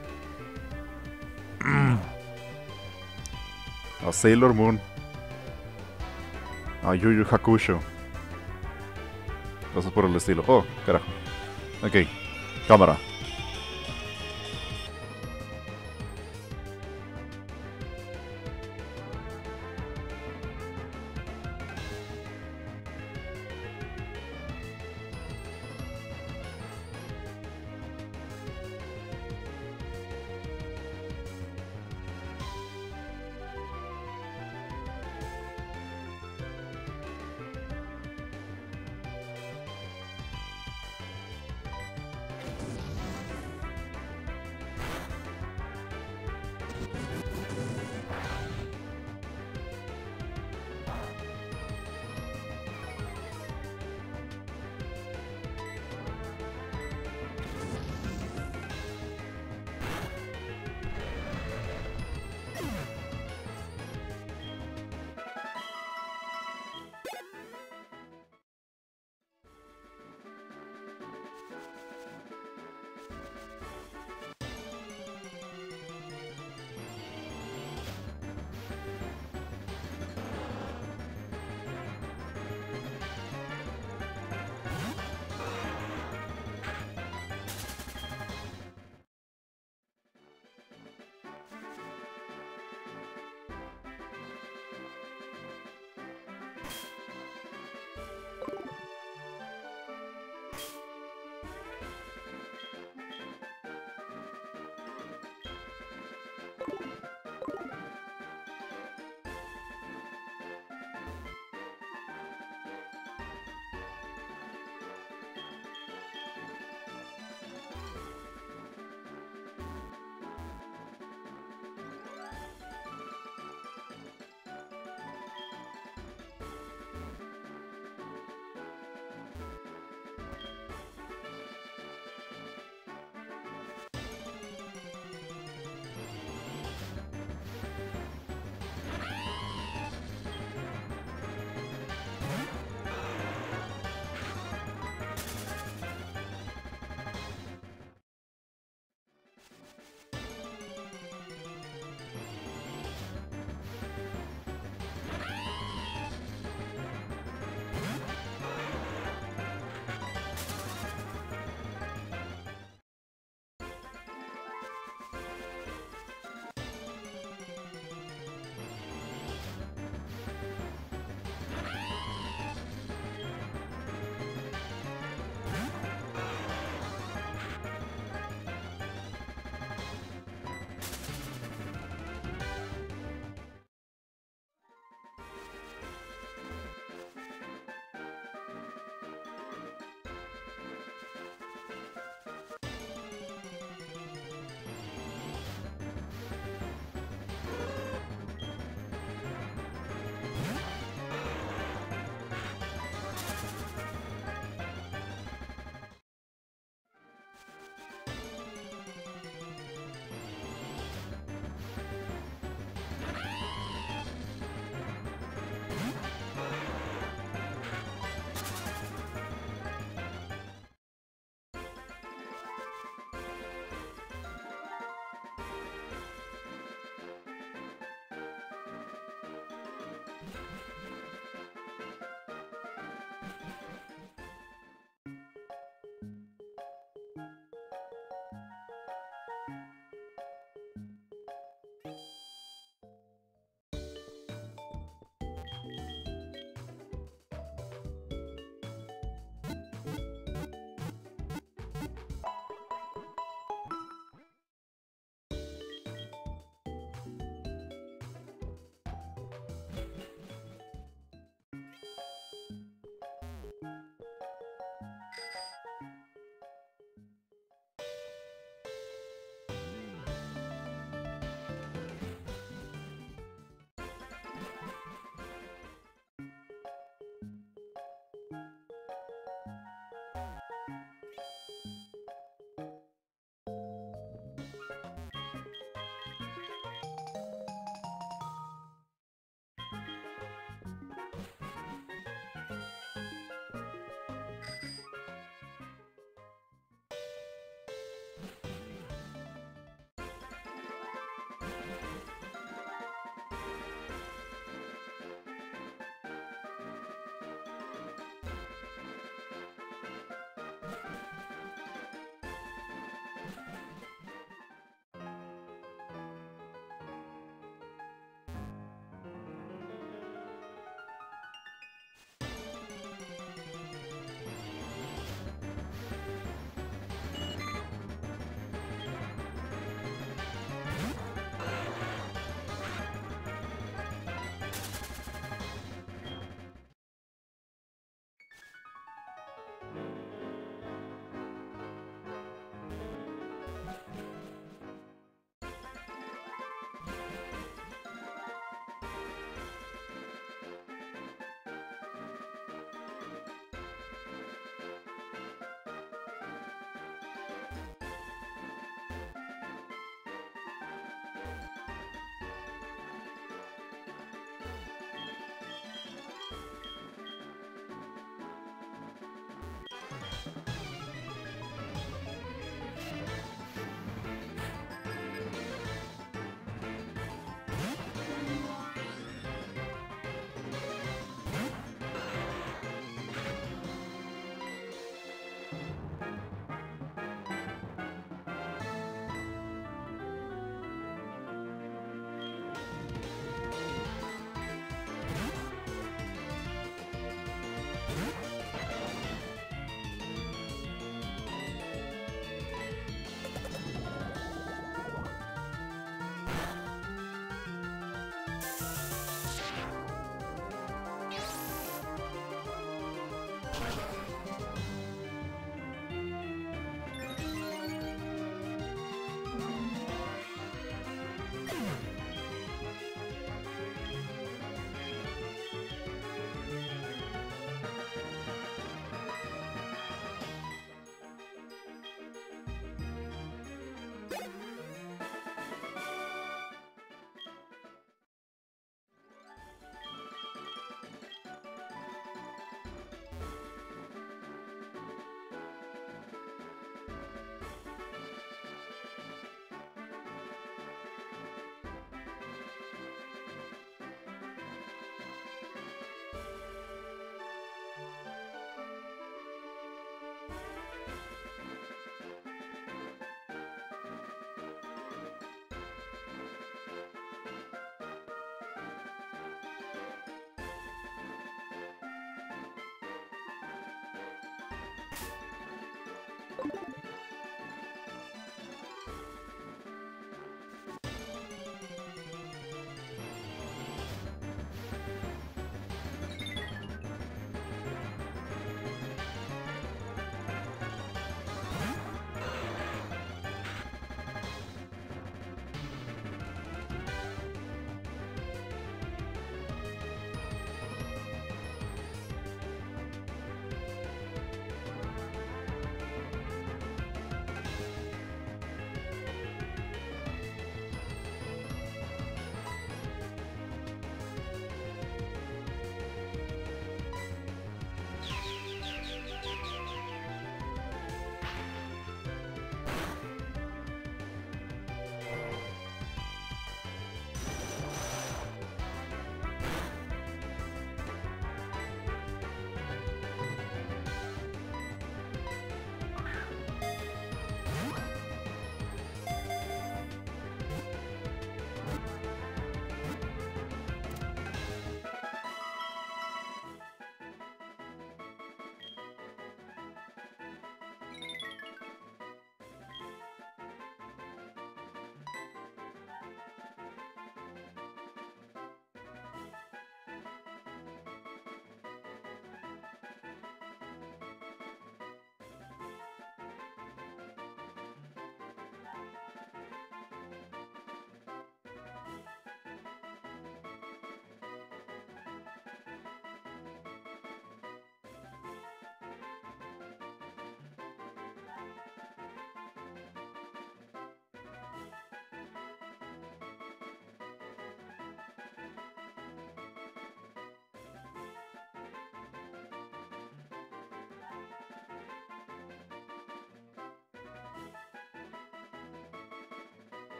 A Sailor Moon. A Yu Yu Hakusho. Cosas por el estilo. Oh, carajo. Ok, cámara.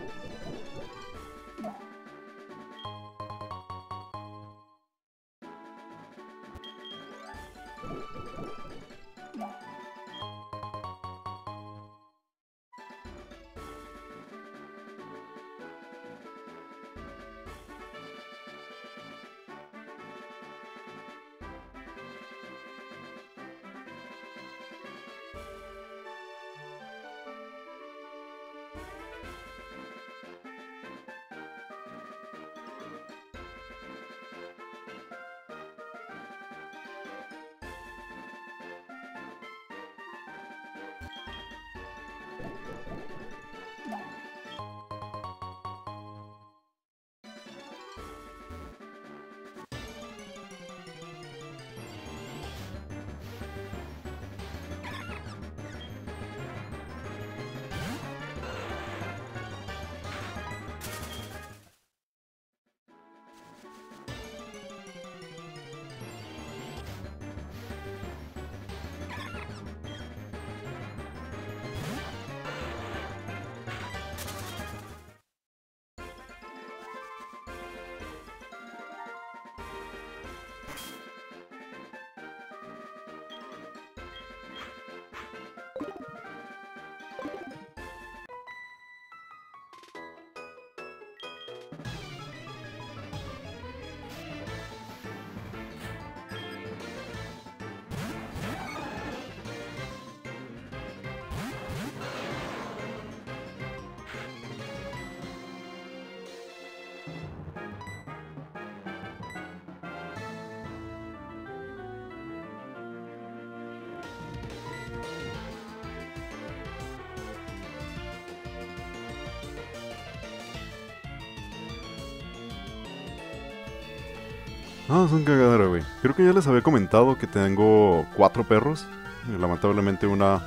Ah, es un cagadero, güey. Creo que ya les había comentado que tengo 4 perros. Y lamentablemente una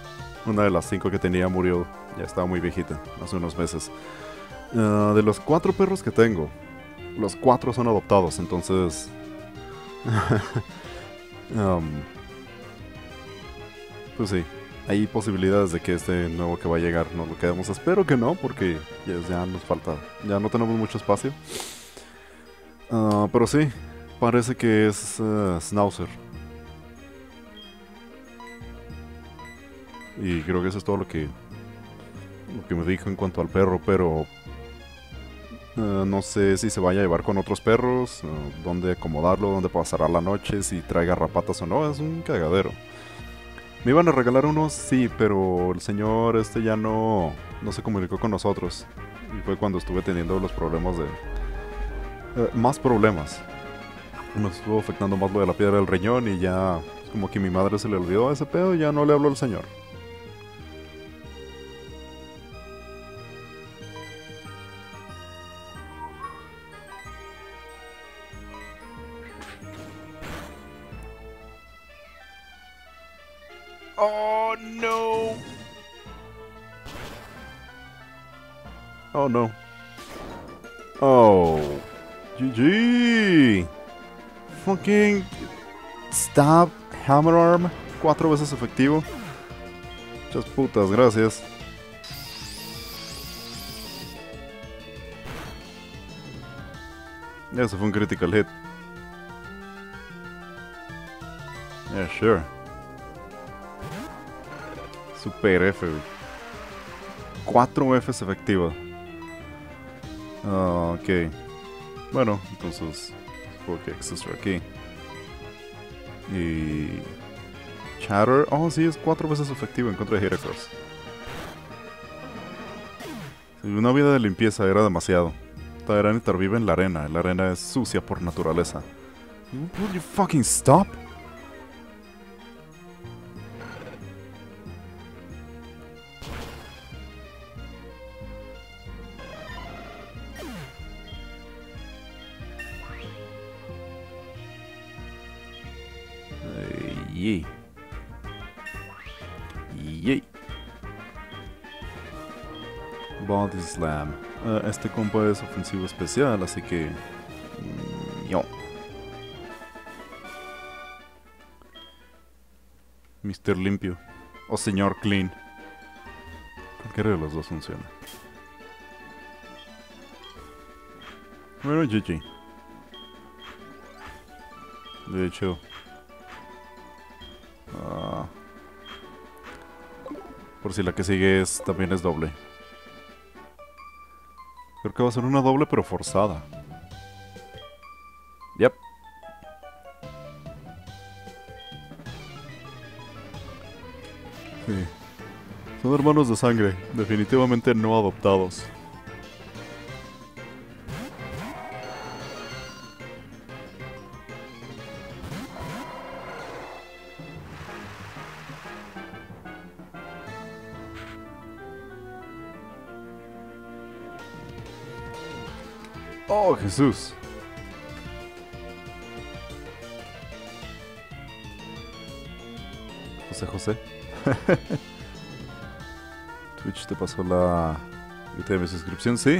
de las 5 que tenía murió. Ya estaba muy viejita, hace unos meses. De los 4 perros que tengo, los 4 son adoptados, entonces... um, pues sí, hay posibilidades de que este nuevo que va a llegar nos lo quedemos. Espero que no, porque ya nos falta, ya no tenemos mucho espacio. Pero sí, parece que es Schnauzer. Y creo que eso es todo lo que me dijo en cuanto al perro, pero no sé si se vaya a llevar con otros perros, dónde acomodarlo, dónde pasará la noche, si trae garrapatas o no, es un cagadero. Me iban a regalar unos, sí, pero el señor este ya no se comunicó con nosotros. Y fue cuando estuve teniendo los problemas de... más problemas. Nos estuvo afectando más lo de la piedra del riñón y ya... como que mi madre se le olvidó ese pedo y ya no le habló al señor. Oh no. Oh no. Oh. GG. Fucking stab hammer arm. 4 veces efectivo. Muchas putas, gracias. Eso fue un critical hit. Yeah, sure. Super F, güey. 4 Fs efectivas. Ok. Bueno, entonces... porque existe aquí. Y... Chatter... Oh, sí, es 4 veces efectivo en contra de Heracross. Una vida de limpieza era demasiado. Tyranitar vive en la arena. La arena es sucia por naturaleza. Will you fucking stop? Yay. Yay. Body Slam. Este compa es ofensivo especial, así que... yo. Mr. Limpio. O Señor Clean. Cualquiera de los dos funciona. Bueno, GG. De hecho... por si la que sigue también es doble. Creo que va a ser una doble pero forzada. Yep. Sí. Son hermanos de sangre, definitivamente no adoptados. Oh, Jesús. José. Twitch te pasó la... de mi suscripción, sí.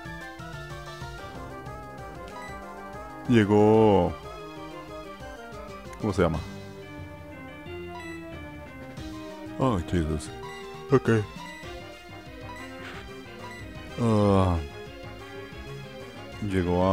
Llegó... ¿cómo se llama? Oh, Jesus. Ok. Llegó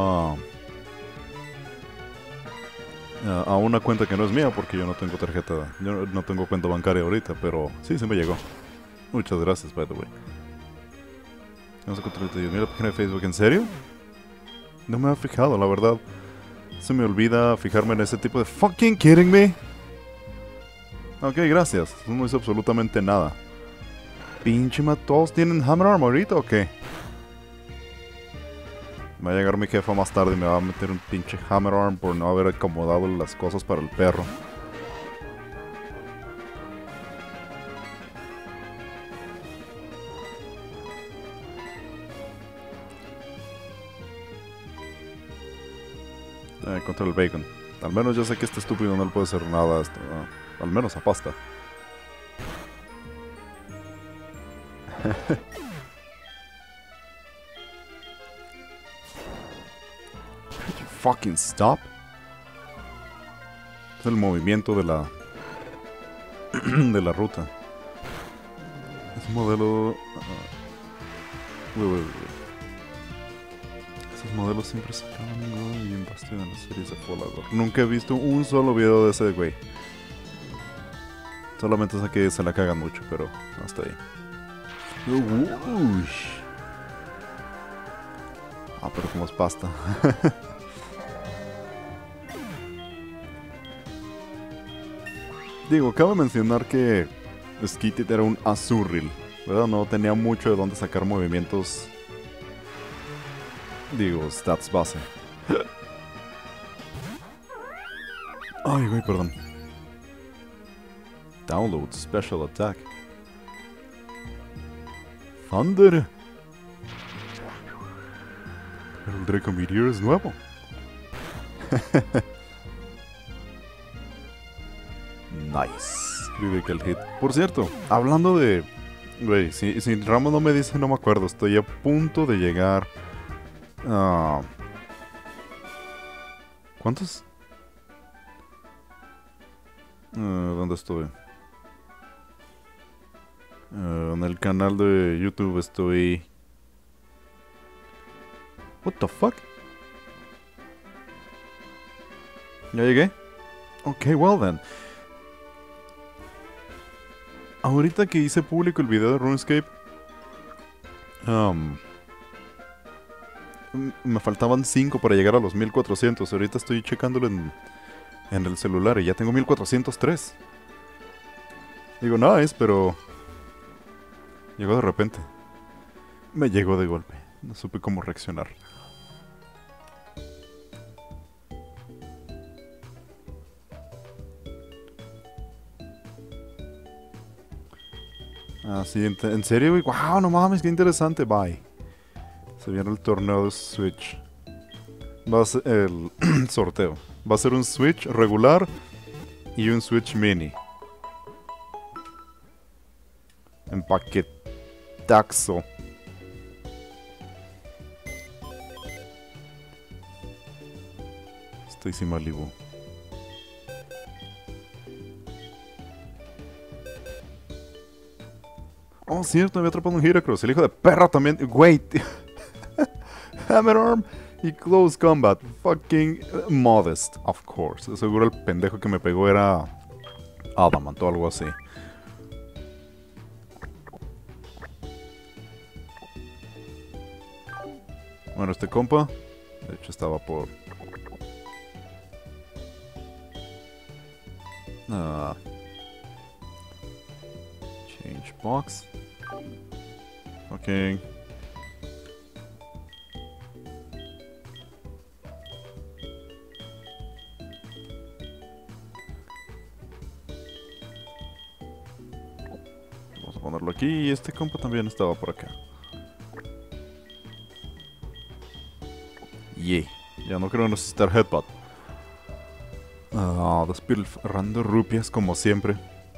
a una cuenta que no es mía porque yo no tengo tarjeta. Yo no tengo cuenta bancaria ahorita, pero sí, se me llegó. Muchas gracias, by the way. Vamos a controlar. Mira la página de Facebook, ¿en serio? No me ha fijado, la verdad. Se me olvida fijarme en ese tipo de... ¿Fucking kidding me? Ok, gracias. No hice absolutamente nada. Pinche ¿todos tienen Hammer Arm ahorita o qué? Va a llegar mi jefa más tarde y me va a meter un pinche Hammer Arm por no haber acomodado las cosas para el perro. Contra el bacon. Al menos yo sé que este estúpido no le puede hacer nada a esto. Al menos a pasta. Fucking stop. Es el movimiento de la de la ruta. Es un modelo. Esos modelos siempre sacaban bien bastante en las series de Fallout. Nunca he visto un solo video de ese güey. Solamente sé que se la cagan mucho, pero hasta ahí. Pero como es pasta. Digo, cabe mencionar que Skittit era un Azuril, ¿verdad? No tenía mucho de dónde sacar movimientos. Digo, stats base. Ay, güey, perdón. Download Special Attack. Thunder. El Draco Meteor es nuevo. Nice. Critical hit. Por cierto, hablando de... güey, si Ramos no me dice, no me acuerdo. Estoy a punto de llegar... ¿cuántos? ¿Dónde estoy? En el canal de YouTube estoy... What the fuck? ¿Ya llegué? Ok, well then. Ahorita que hice público el video de RuneScape, me faltaban 5 para llegar a los 1400. Ahorita estoy checándolo en el celular y ya tengo 1403. Digo, nice, pero llegó de repente. Me llegó de golpe. No supe cómo reaccionar. Ah, sí, en serio, güey. Wow, no mames, qué interesante. Bye. Se viene el torneo de Switch. Va a ser el sorteo. Va a ser un Switch regular y un Switch mini. Empaquetaxo. Estoy sin Malibu. Oh, cierto, me había atrapado un Heracross. El hijo de perra también. Wait. Hammer Arm Y Close Combat, fucking Modest, of course. Seguro el pendejo que me pegó era Adamant o algo así. Bueno, este compa, de hecho estaba por... change box. Ok. Vamos a ponerlo aquí y este compa también estaba por acá. Yeah. Ya no creo necesitar Headbutt. Despilfarrando rupias como siempre.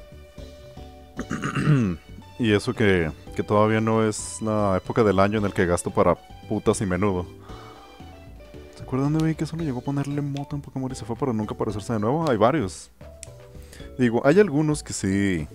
Y eso que todavía no es la época del año en el que gasto para putas y menudo. ¿Se acuerdan de mí que solo llegó a ponerle moto en Pokémon y se fue para nunca aparecerse de nuevo? Hay varios. Digo, hay algunos que sí...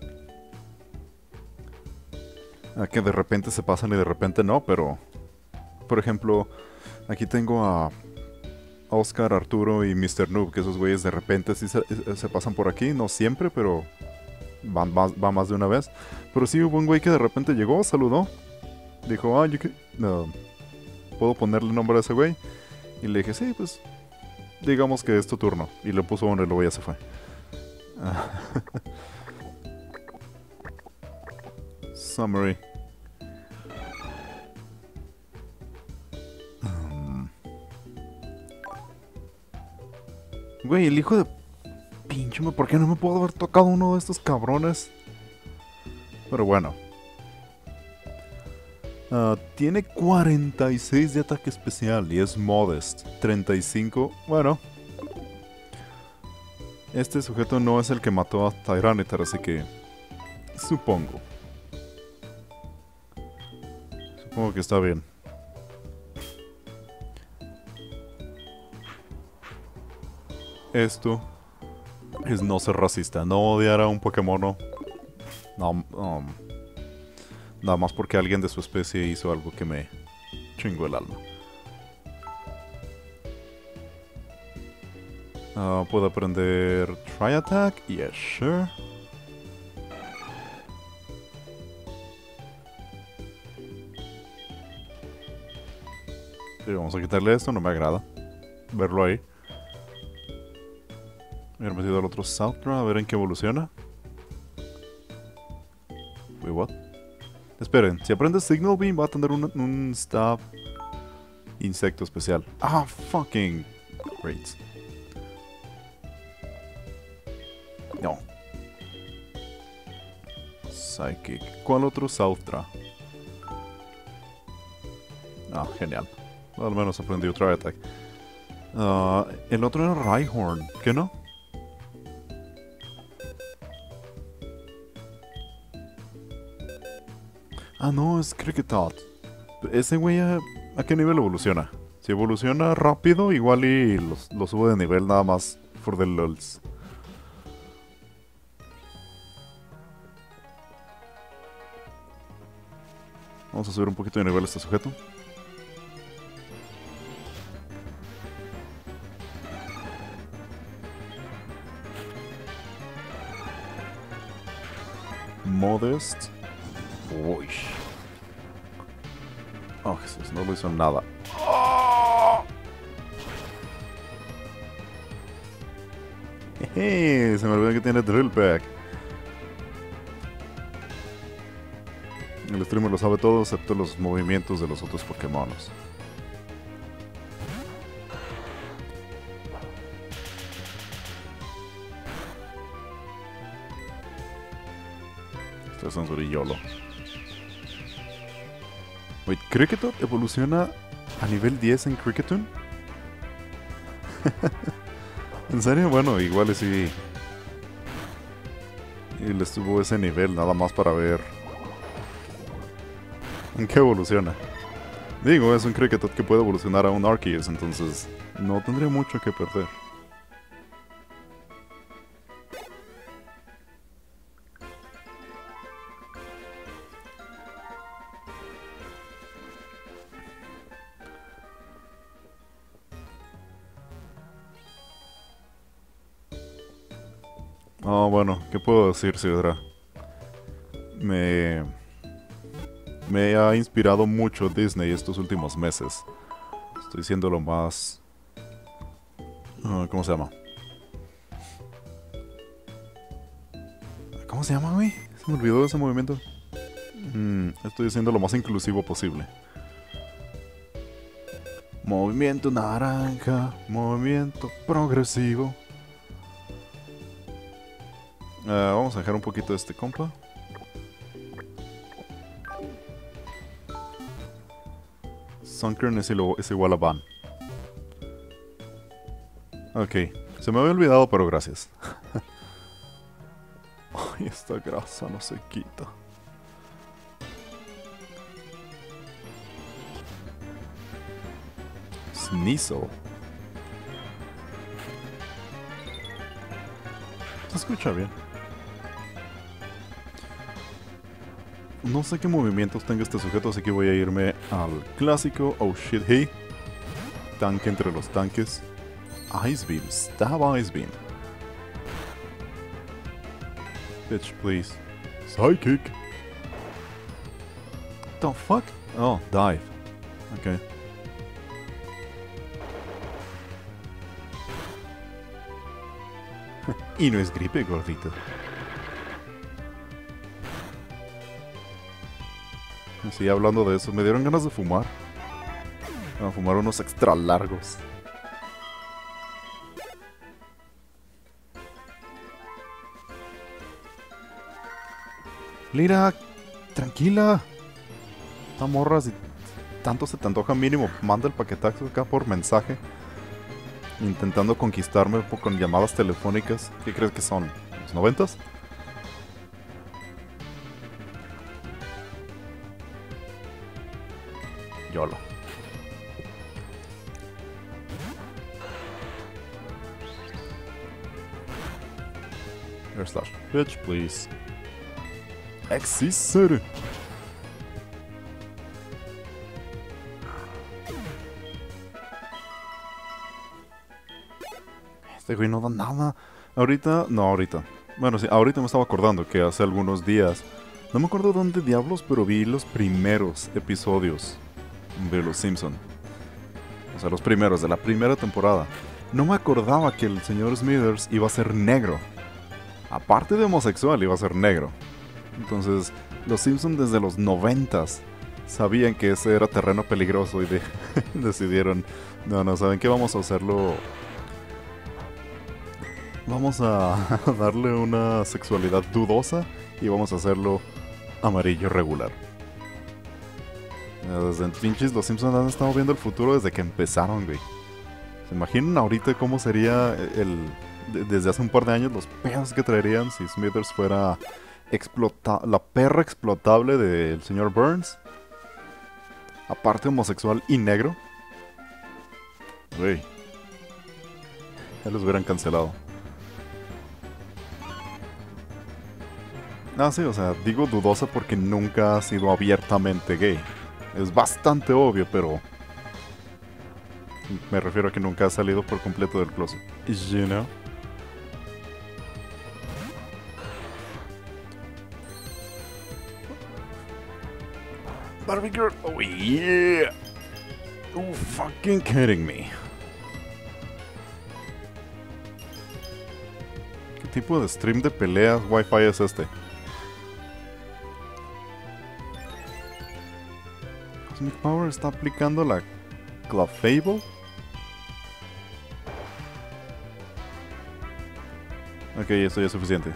que de repente se pasan y de repente no, pero... Por ejemplo, aquí tengo a Oscar, Arturo y Mr. Noob, que esos güeyes de repente sí se pasan por aquí, no siempre, pero va más de una vez. Pero sí hubo un güey que de repente llegó, saludó, dijo, no, ¿puedo ponerle nombre a ese güey? Y le dije, sí, pues, digamos que es tu turno. Y le puso uno y luego ya se fue. Summary. Güey, el hijo de... Pinche, ¿por qué no me puedo haber tocado uno de estos cabrones? Pero bueno. Tiene 46 de ataque especial y es Modest. 35. Bueno. Este sujeto no es el que mató a Tyranitar, así que... Supongo que está bien. Esto es no ser racista, no odiar a un Pokémon. No, nada más porque alguien de su especie hizo algo que me chingó el alma. ¿Puedo aprender Tri Attack? Yes, sure. Sí, vamos a quitarle esto, no me agrada verlo ahí. Hubiera metido al otro Southra a ver en qué evoluciona. Wait, what? Esperen, si aprendes Signal Beam va a tener un Stab Insecto especial. Ah, fucking great. No. Psychic. ¿Cuál otro Southra? Ah, genial. Al menos aprendió Tri Attack. El otro era Rhyhorn, ¿qué no? Ah, no, es Kricketot. Ese güey, ¿a qué nivel evoluciona? Si evoluciona rápido, igual y lo subo de nivel nada más for the lulz. Vamos a subir un poquito de nivel a este sujeto. Modest. Uy. Oh, Jesús, no lo hizo nada. ¡Oh! Jeje, se me olvidó que tiene Drill Peck. El streamer lo sabe todo excepto los movimientos de los otros Pokémonos. Este es un Zuriyolo. Wait, ¿Kricketot evoluciona a nivel 10 en Cricketune? ¿En serio? Bueno, igual sí. Y le estuvo ese nivel nada más para ver en qué evoluciona. Digo, es un Kricketot que puede evolucionar a un Arceus, entonces no tendría mucho que perder. Oh, bueno, ¿qué puedo decir, Sidra? Me... Me ha inspirado mucho Disney estos últimos meses. Estoy siendo lo más... ¿cómo se llama? ¿Cómo se llama, güey? Se me olvidó ese movimiento. Estoy siendo lo más inclusivo posible. Movimiento naranja, movimiento progresivo. Vamos a dejar un poquito de este compa. Sunkern es igual a Van. Ok, se me había olvidado, pero gracias. Ay, esta grasa no se quita. Sneasel. Se escucha bien. No sé qué movimientos tenga este sujeto, así que voy a irme al clásico Oh Shit Hey. Tanque entre los tanques. Ice Beam, Stab Ice Beam. Bitch, please. Psychic. The fuck? Oh, dive. Okay. Y no es gripe, gordito. Sí, hablando de eso, me dieron ganas de fumar. A fumar unos extra largos. Lira, tranquila. Esta morra, si tanto se te antoja mínimo, manda el paquetazo acá por mensaje. Intentando conquistarme con llamadas telefónicas. ¿Qué crees que son? ¿Los 90s? YOLO. Air slash. Bitch, please. Exisir. Este güey no da nada. Ahorita, no, ahorita. Bueno, sí, ahorita me estaba acordando que hace algunos días, no me acuerdo dónde diablos, pero vi los primeros episodios de Los Simpson. O sea, los primeros, de la primera temporada. No me acordaba que el señor Smithers iba a ser negro. Aparte de homosexual, iba a ser negro. Entonces, Los Simpson desde los 90s sabían que ese era terreno peligroso y decidieron, no, ¿saben qué? Vamos a hacerlo... Vamos a darle una sexualidad dudosa y vamos a hacerlo amarillo regular. Desde pinches Los Simpsons han estado viendo el futuro desde que empezaron, güey. ¿Se imaginan ahorita cómo sería desde hace un par de años los pedos que traerían si Smithers fuera la perra explotable del señor Burns? Aparte homosexual y negro. Güey. Ya los hubieran cancelado. Ah, sí, o sea, digo dudosa porque nunca ha sido abiertamente gay. Es bastante obvio, pero... me refiero a que nunca ha salido por completo del closet. You know? Barbie Girl, oh yeah! Oh, fucking kidding me. ¿Qué tipo de stream de peleas Wi-Fi es este? Cosmic Power está aplicando la Clefable. Ok, esto ya es suficiente.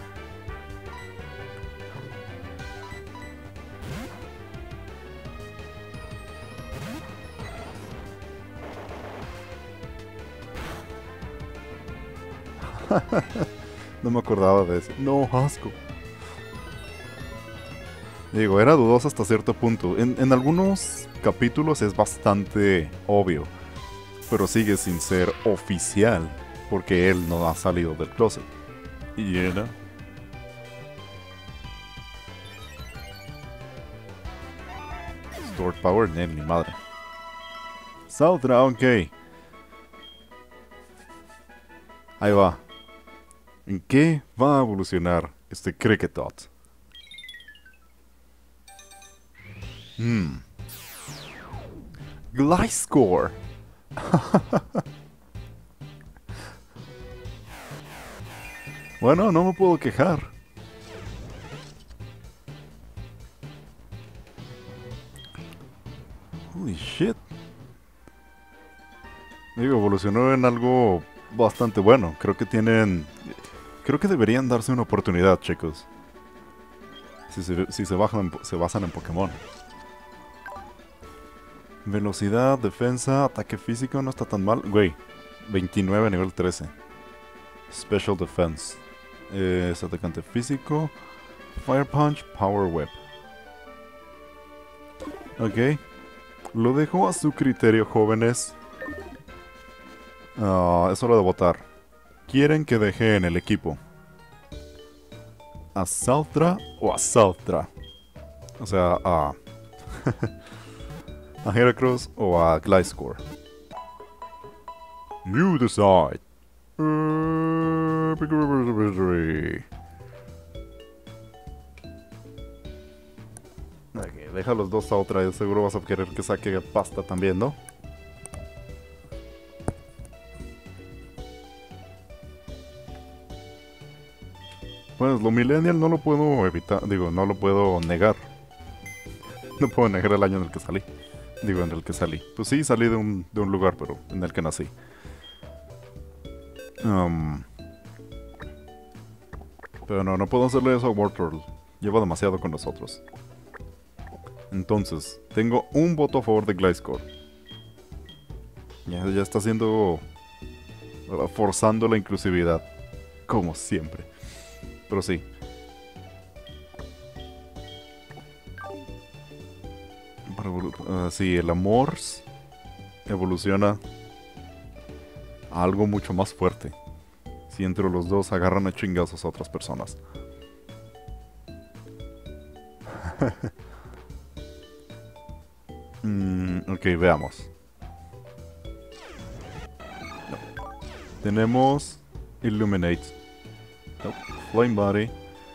No me acordaba de eso. No, asco. Digo, era dudoso hasta cierto punto. En algunos capítulos es bastante obvio, pero sigue sin ser oficial, porque él no ha salido del closet. Y era... Stored Power, ni madre. Southra, ok. Ahí va. ¿En qué va a evolucionar este Kricketot? Gliscor. Bueno, no me puedo quejar. Holy shit. Digo, evolucionó en algo bastante bueno. Creo que tienen... Creo que deberían darse una oportunidad, chicos. Si se basan en Pokémon. Velocidad, defensa, ataque físico, no está tan mal. Güey, 29 a nivel 13. Special Defense. Es atacante físico. Fire Punch, Power Whip. Ok. Lo dejo a su criterio, jóvenes. Es hora de votar. ¿Quieren que deje en el equipo a Saltra o a Saltra? O sea, a... a Heracross o a Gliscor. You decide. Ok, deja los dos a otra vez. Seguro vas a querer que saque pasta también, ¿no? Pues lo millennial no lo puedo evitar. Digo, no lo puedo negar. No puedo negar el año en el que salí. Digo, en el que salí. Pues sí, salí de un lugar, pero en el que nací. Pero no puedo hacerle eso a Wartortle. Lleva demasiado con nosotros. Entonces, tengo un voto a favor de Gliscor. Ya está haciendo... forzando la inclusividad. Como siempre. Pero sí. Sí, el Amors evoluciona a algo mucho más fuerte. Si entre los dos agarran a chingazos a otras personas. Ok, veamos. No. Tenemos Illuminate. Nope. Flame Body.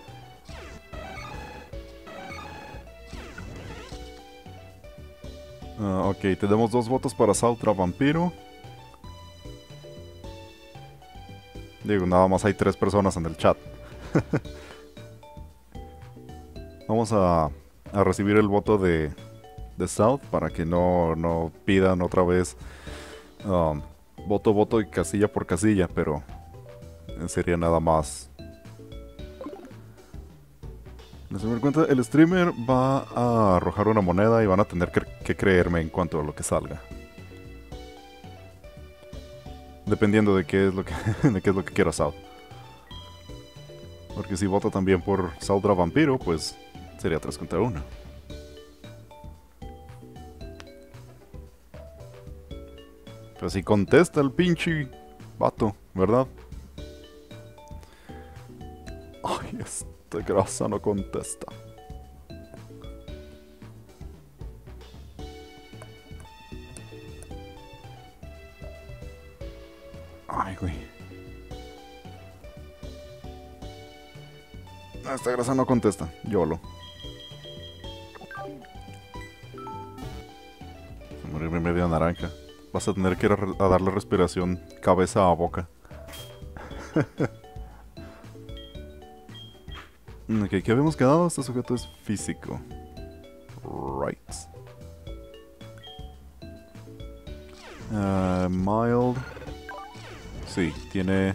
Ok, tenemos 2 votos para Saltra Vampiro. Digo, nada más hay 3 personas en el chat. Vamos a recibir el voto de South para que no pidan otra vez voto y casilla por casilla, pero sería nada más. Les doy cuenta, el streamer va a arrojar una moneda y van a tener que creerme en cuanto a lo que salga. Dependiendo de qué es lo que, de qué es lo que quiera South. Porque si vota también por Saltra Vampiro, pues sería 3 contra 1. Pero si contesta el pinche vato, ¿verdad? Ay, esta grasa no contesta. Ay, güey. Esta grasa no contesta. YOLO. Se morirme media naranja. Vas a tener que ir a darle respiración cabeza a boca. Ok, ¿qué habíamos quedado? Este sujeto es físico. Right. Mild. Sí, tiene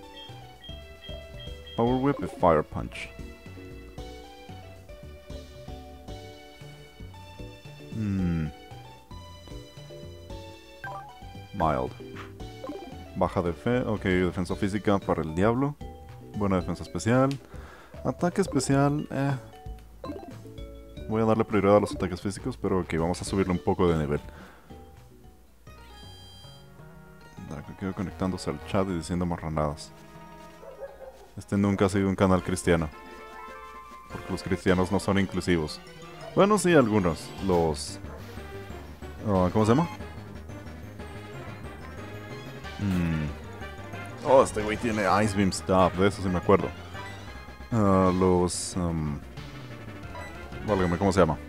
Power Whip y Fire Punch. Mild. Baja defensa física para el diablo. Buena defensa especial. Ataque especial. Voy a darle prioridad a los ataques físicos, pero ok, vamos a subirle un poco de nivel. Quedo conectándose al chat y diciendo marranadas. Este nunca ha sido un canal cristiano. Porque los cristianos no son inclusivos. Bueno, sí, algunos. Los... ¿cómo se llama? Oh, este güey tiene Ice Beam Stab, de eso sí me acuerdo. Los... válgame, ¿cómo se llama?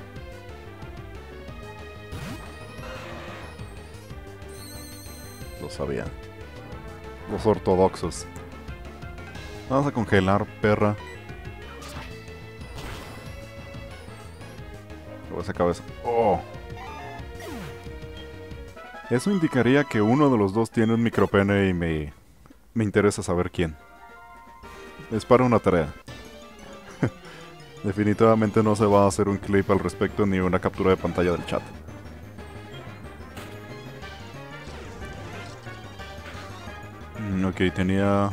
Lo sabía. Los ortodoxos. Vamos a congelar, perra. Esa cabeza. Oh. Eso indicaría que uno de los dos tiene un micropene y me interesa saber quién. Es para una tarea. Definitivamente no se va a hacer un clip al respecto ni una captura de pantalla del chat. Ok, tenía...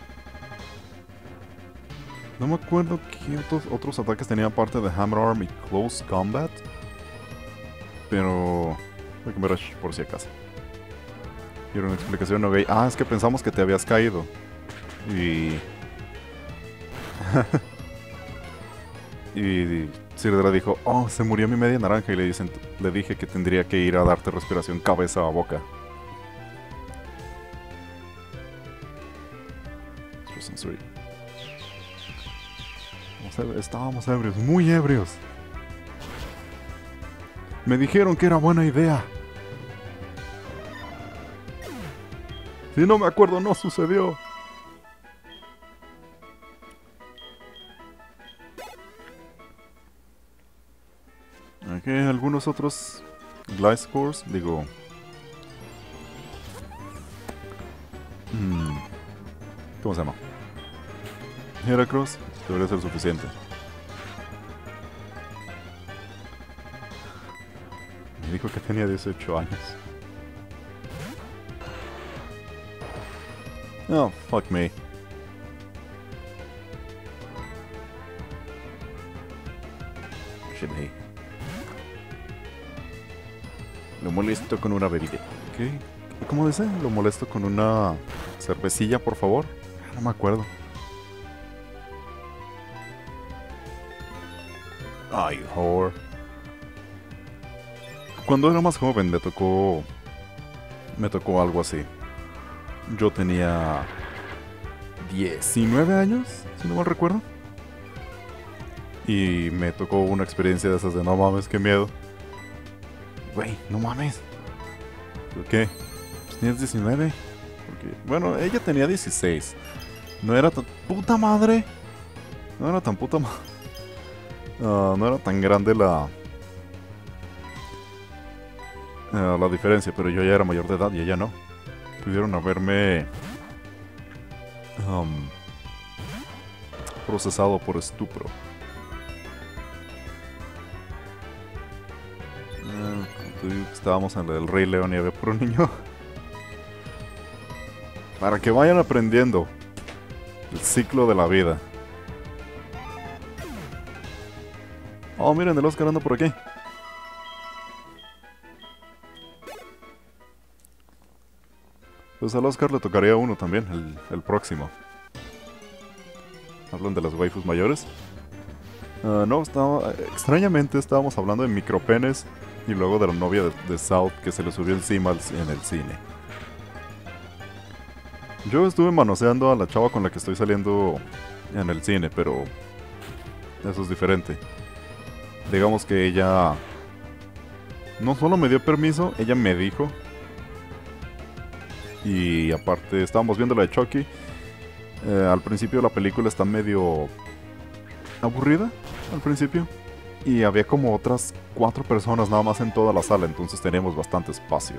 No me acuerdo qué otros ataques tenía aparte de Hammer Arm y Close Combat. Pero... voy a comer por si acaso. Quiero una explicación, ok. Ah, es que pensamos que te habías caído. Y... y Sirdra dijo, oh, se murió mi media naranja. Y le dije que tendría que ir a darte respiración cabeza a boca. Estábamos ebrios, muy ebrios. Me dijeron que era buena idea. Si no me acuerdo, no sucedió. Ok, algunos otros Glide Scores, digo... ¿cómo se llama? Heracross, debería ser suficiente. Me dijo que tenía 18 años. Oh, fuck me. Shit me. Lo molesto con una bebida. ¿Qué? ¿Cómo dice? Lo molesto con una cervecilla, por favor. No me acuerdo. Ay, whore. Cuando era más joven me tocó algo así. Yo tenía 19 años, si no mal recuerdo. Y me tocó una experiencia de esas de no mames, qué miedo. Güey, no mames. ¿Por qué? Pues tienes 19. Porque, bueno, ella tenía 16. No era tan... ¡Puta madre! No era tan puta madre. No era tan grande la diferencia, pero yo ya era mayor de edad y ella no. Pudieron haberme procesado por estupro. Estábamos en el Rey León y había puro niño. Para que vayan aprendiendo el ciclo de la vida. Oh, miren, el Oscar anda por aquí. Pues al Oscar le tocaría uno también, el próximo. ¿Hablan de las waifus mayores? No, extrañamente estábamos hablando de micropenes y luego de la novia de South que se le subió encima en el cine. Yo estuve manoseando a la chava con la que estoy saliendo en el cine, pero eso es diferente. Digamos que ella no solo me dio permiso, ella me dijo. Y aparte estábamos viendo la de Chucky. Al principio la película está medio aburrida, al principio. Y había como otras 4 personas nada más en toda la sala, entonces teníamos bastante espacio.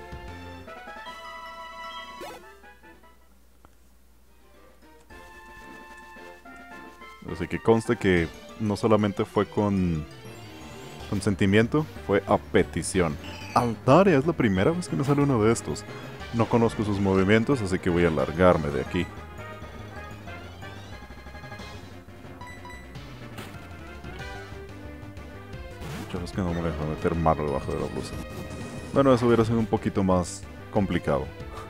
Así que conste que no solamente fue con consentimiento, fue a petición. Altaria, es la primera vez que me sale uno de estos. No conozco sus movimientos, así que voy a largarme de aquí. Chavos, que no me dejo meter mar debajo de la blusa. Bueno, eso hubiera sido un poquito más complicado.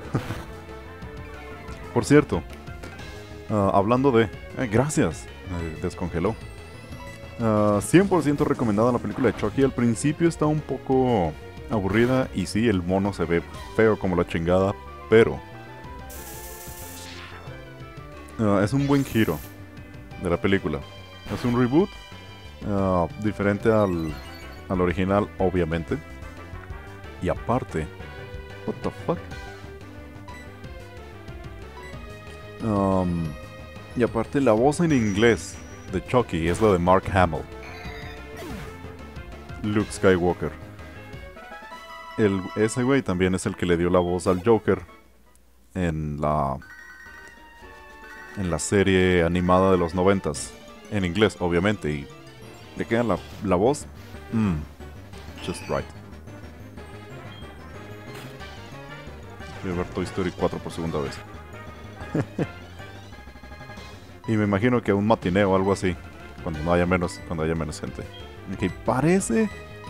Por cierto, hablando de... gracias, me descongeló. 100% recomendada la película de Chucky. Al principio está un poco aburrida y sí, el mono se ve feo como la chingada, pero Es un buen giro de la película. Es un reboot diferente al original, obviamente. Y aparte, what the fuck? Y aparte, la voz en inglés de Chucky es la de Mark Hamill, Luke Skywalker. Ese güey también es el que le dio la voz al Joker en la serie animada de los 90s. En inglés, obviamente. Y le queda la voz. Just right. Voy a ver Toy Story 4 por segunda vez. Y me imagino que un matineo o algo así. Cuando haya menos gente. Ok, parece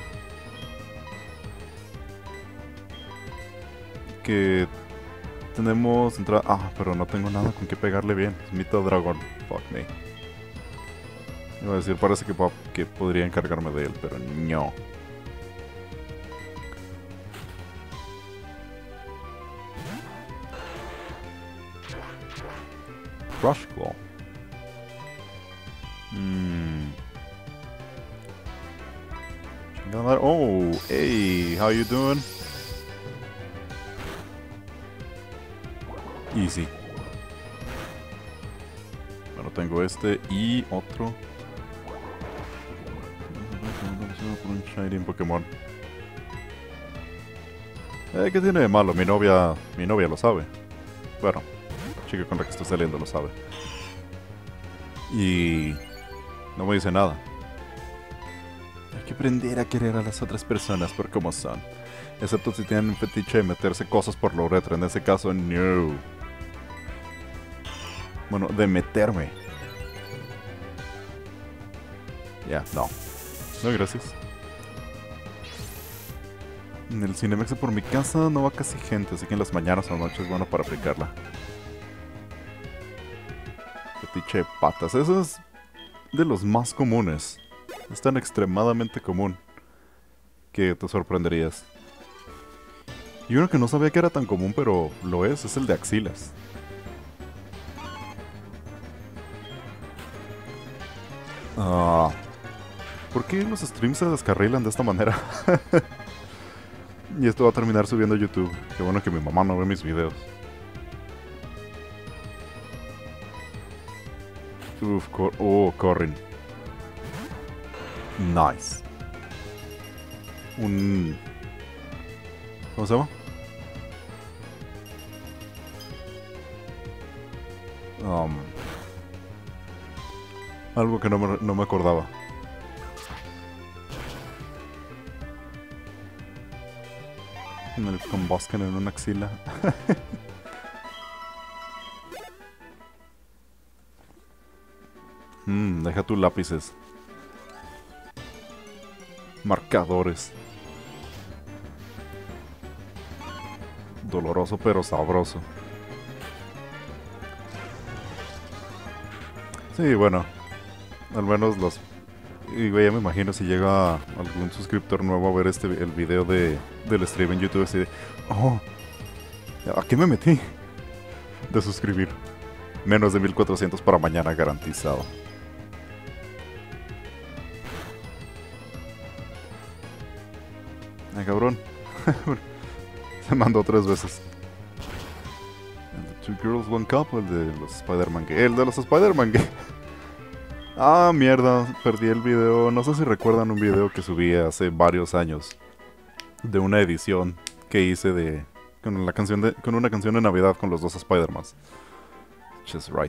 que tenemos entrada. Ah, pero no tengo nada con que pegarle bien. Es Mito Dragon. Fuck me. Iba a decir, parece que podría encargarme de él, pero no. Crush Claw. Oh, hey, how you doing? Easy. Bueno, tengo este y otro. Por un shiny en Pokémon. ¿Qué tiene de malo? Mi novia lo sabe. Bueno, la chica con la que estoy saliendo lo sabe. Y no me dice nada. Hay que aprender a querer a las otras personas por cómo son. Excepto si tienen un fetiche de meterse cosas por lo retro. En ese caso, no. Bueno, de meterme. Ya, no. No, gracias. En el Cinemex por mi casa no va casi gente, así que en las mañanas o noches es bueno para aplicarla. Fetiche de patas. Eso es de los más comunes. Es tan extremadamente común que te sorprenderías. Y uno que no sabía que era tan común, pero lo es el de axilas. ¿Por qué los streams se descarrilan de esta manera? Y esto va a terminar subiendo a YouTube. Qué bueno que mi mamá no ve mis videos. Uf, Corrin. Nice. ¿Cómo se llama? Algo que no me acordaba. En el combusken en una axila. Deja tus lápices. Marcadores. Doloroso pero sabroso. Sí, bueno. Al menos los... Y ya me imagino si llega algún suscriptor nuevo a ver el video del stream en YouTube así de... Oh, ¿a qué me metí? De suscribir. Menos de 1400 para mañana garantizado. Ay, cabrón. Se mandó 3 veces. El de Two Girls, One Cup o el de los Spider-Man Gay. El de los Spider-Man Gay. Ah, mierda, perdí el video. No sé si recuerdan un video que subí hace varios años de una edición que hice con una canción de Navidad con los 2 Spider-Mans. Just right.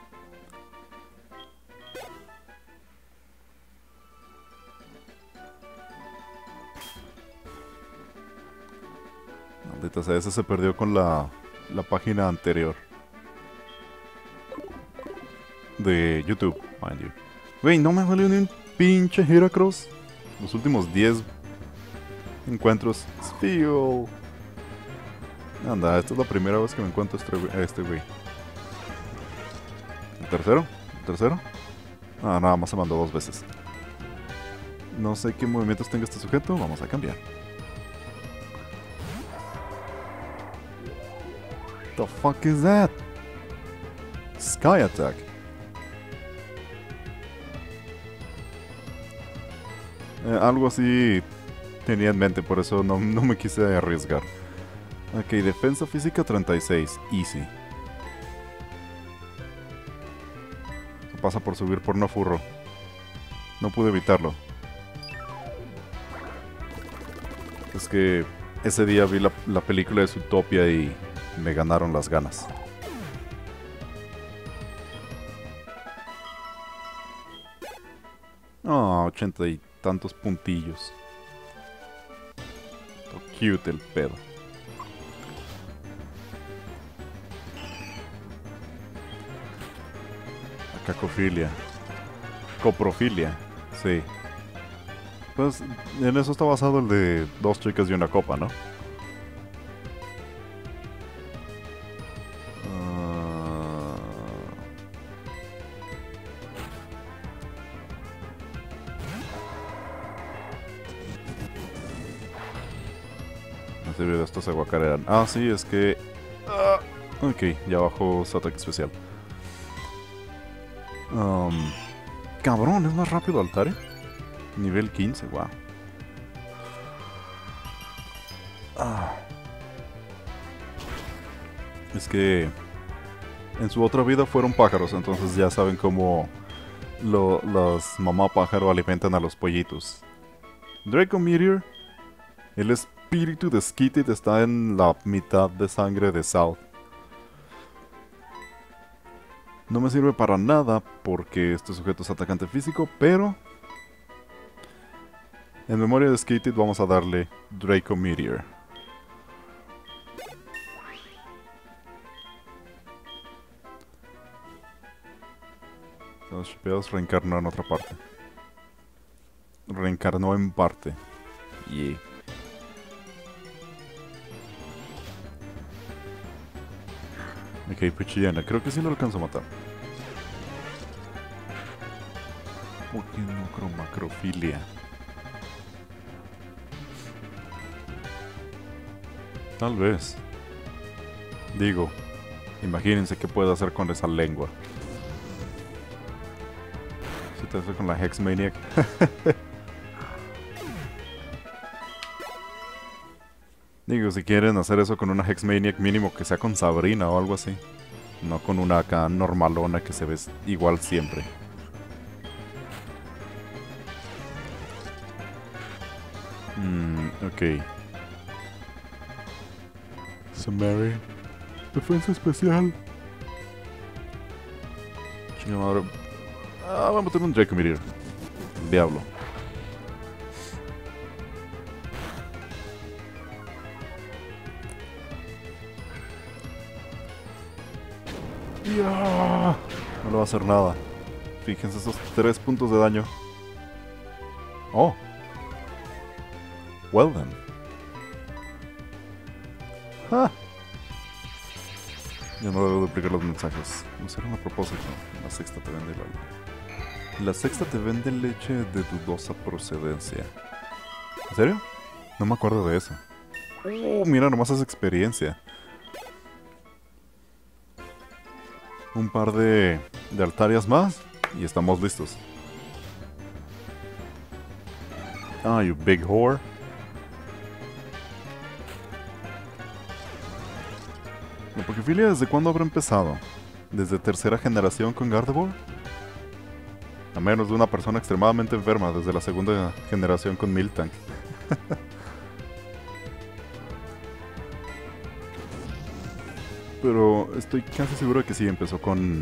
Maldita sea, ese se perdió con la página anterior de YouTube, mind you. Güey, no me valió ni un pinche Heracross. Los últimos 10 encuentros. Steel. Anda, esta es la primera vez que me encuentro a este güey. ¿El tercero? ¿El tercero? Ah, nada más se mandó 2 veces. No sé qué movimientos tenga este sujeto. Vamos a cambiar. The fuck is that? Sky Attack. Algo así tenía en mente, por eso no me quise arriesgar. Ok, defensa física 36, easy. Se pasa por subir por no furro. No pude evitarlo. Es que ese día vi la película de Zootopia y me ganaron las ganas. Ah, 80 y tantos puntillos. Todo cute el pedo. La cacofilia. Coprofilia, sí. Pues en eso está basado el de dos chicas y una copa, ¿no? En serio, estos se guacarean. Ah, sí, es que... ok, ya bajó su ataque especial. Cabrón, es más rápido Altare. Nivel 15, wow. Es que en su otra vida fueron pájaros, entonces ya saben cómo los mamá pájaro alimentan a los pollitos. Draco Meteor, el espíritu de Skitty está en la mitad de sangre de South. No me sirve para nada porque este sujeto es atacante físico, pero en memoria de Skitty vamos a darle Draco Meteor. Los shipeos reencarnó en otra parte. Reencarnó en parte. Yeah. Ok, Pichiana. Creo que sí lo alcanzo a matar. ¿Por qué no macrofilia? Tal vez. Digo, imagínense qué puedo hacer con esa lengua. Si te hace con la Hexmaniac. Digo, si quieren hacer eso con una Hexmaniac, mínimo que sea con Sabrina o algo así. No con una acá normalona que se ve igual siempre. Ok. Samari. Defensa especial. Chinga madre. Vamos a meter un Draco Meteor. Diablo. Yeah. No le va a hacer nada. Fíjense esos 3 puntos de daño. Oh. Well then. Ah. Ya no debo duplicar los mensajes. No será a propósito. La sexta te vende la sexta te vende leche de dudosa procedencia. ¿En serio? No me acuerdo de eso. Mira, nomás es experiencia. Un par de altarias más y estamos listos. Ah, you big whore. La Pokefilia, ¿desde cuándo habrá empezado? ¿Desde tercera generación con Gardevoir? A menos de una persona extremadamente enferma desde la segunda generación con Miltank. Pero estoy casi seguro de que sí empezó con...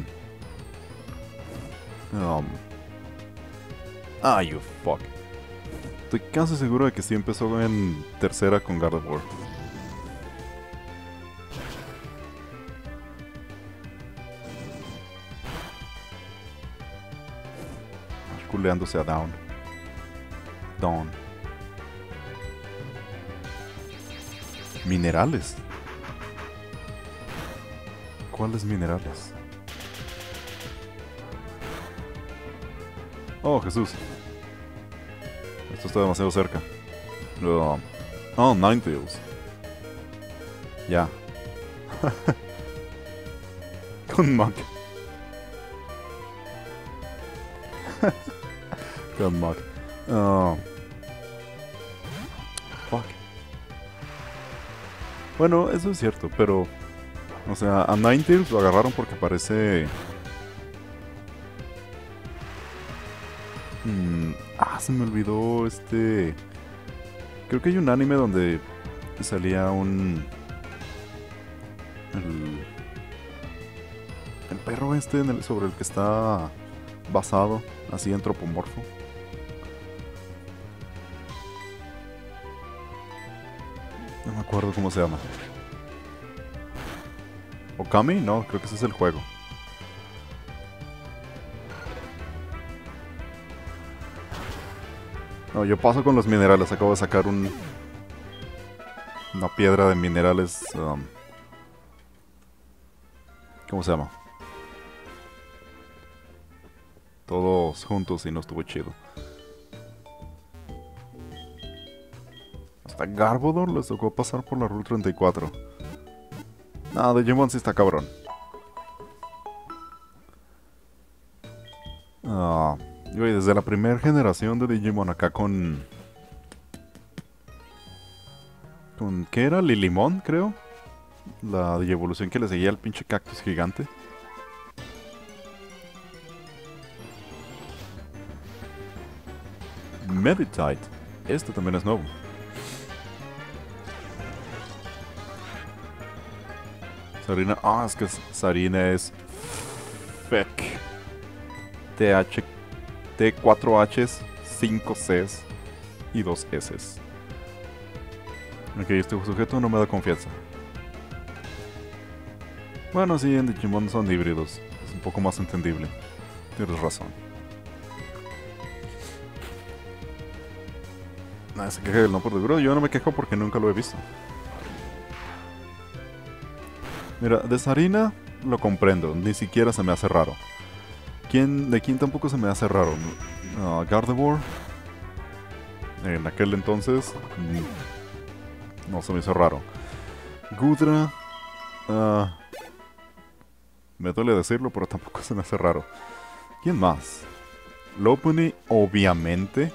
you fuck. Estoy casi seguro de que sí empezó en tercera con Gardevoir. Culeándose a Dawn. Minerales. ¿Cuáles minerales? Oh, Jesús. Esto está demasiado cerca. Ninetales. Ya. Con Monk. Godmog. Oh. Fuck. Bueno, eso es cierto, pero... O sea, a Ninetales lo agarraron porque parece... se me olvidó este... Creo que hay un anime donde salía un... El perro este sobre el que está basado, así antropomorfo. No me acuerdo cómo se llama. ¿Okami? No, creo que ese es el juego. No, yo paso con los minerales. Acabo de sacar una piedra de minerales. ¿Cómo se llama? Todos juntos y no estuvo chido. Hasta Garbodor les tocó pasar por la Rule 34. Nah, Digimon sí está cabrón. Güey, desde la primera generación de Digimon acá con... ¿Qué era? Lilimon, creo. La evolución que le seguía al pinche cactus gigante. Meditite. Este también es nuevo. Sarina. Es que Sarina es... Feck. T4Hs, 5 Cs y 2 Ss. Ok, este sujeto no me da confianza. Bueno, sí, en Digimon son híbridos. Es un poco más entendible. Tienes razón. Nadie se queja del no por seguro. Yo no me quejo porque nunca lo he visto. Mira, de Sarina lo comprendo. Ni siquiera se me hace raro. ¿De quién tampoco se me hace raro? Gardevoir. En aquel entonces no se me hizo raro. Gudra. Me duele decirlo, pero tampoco se me hace raro. ¿Quién más? Lopunny, obviamente.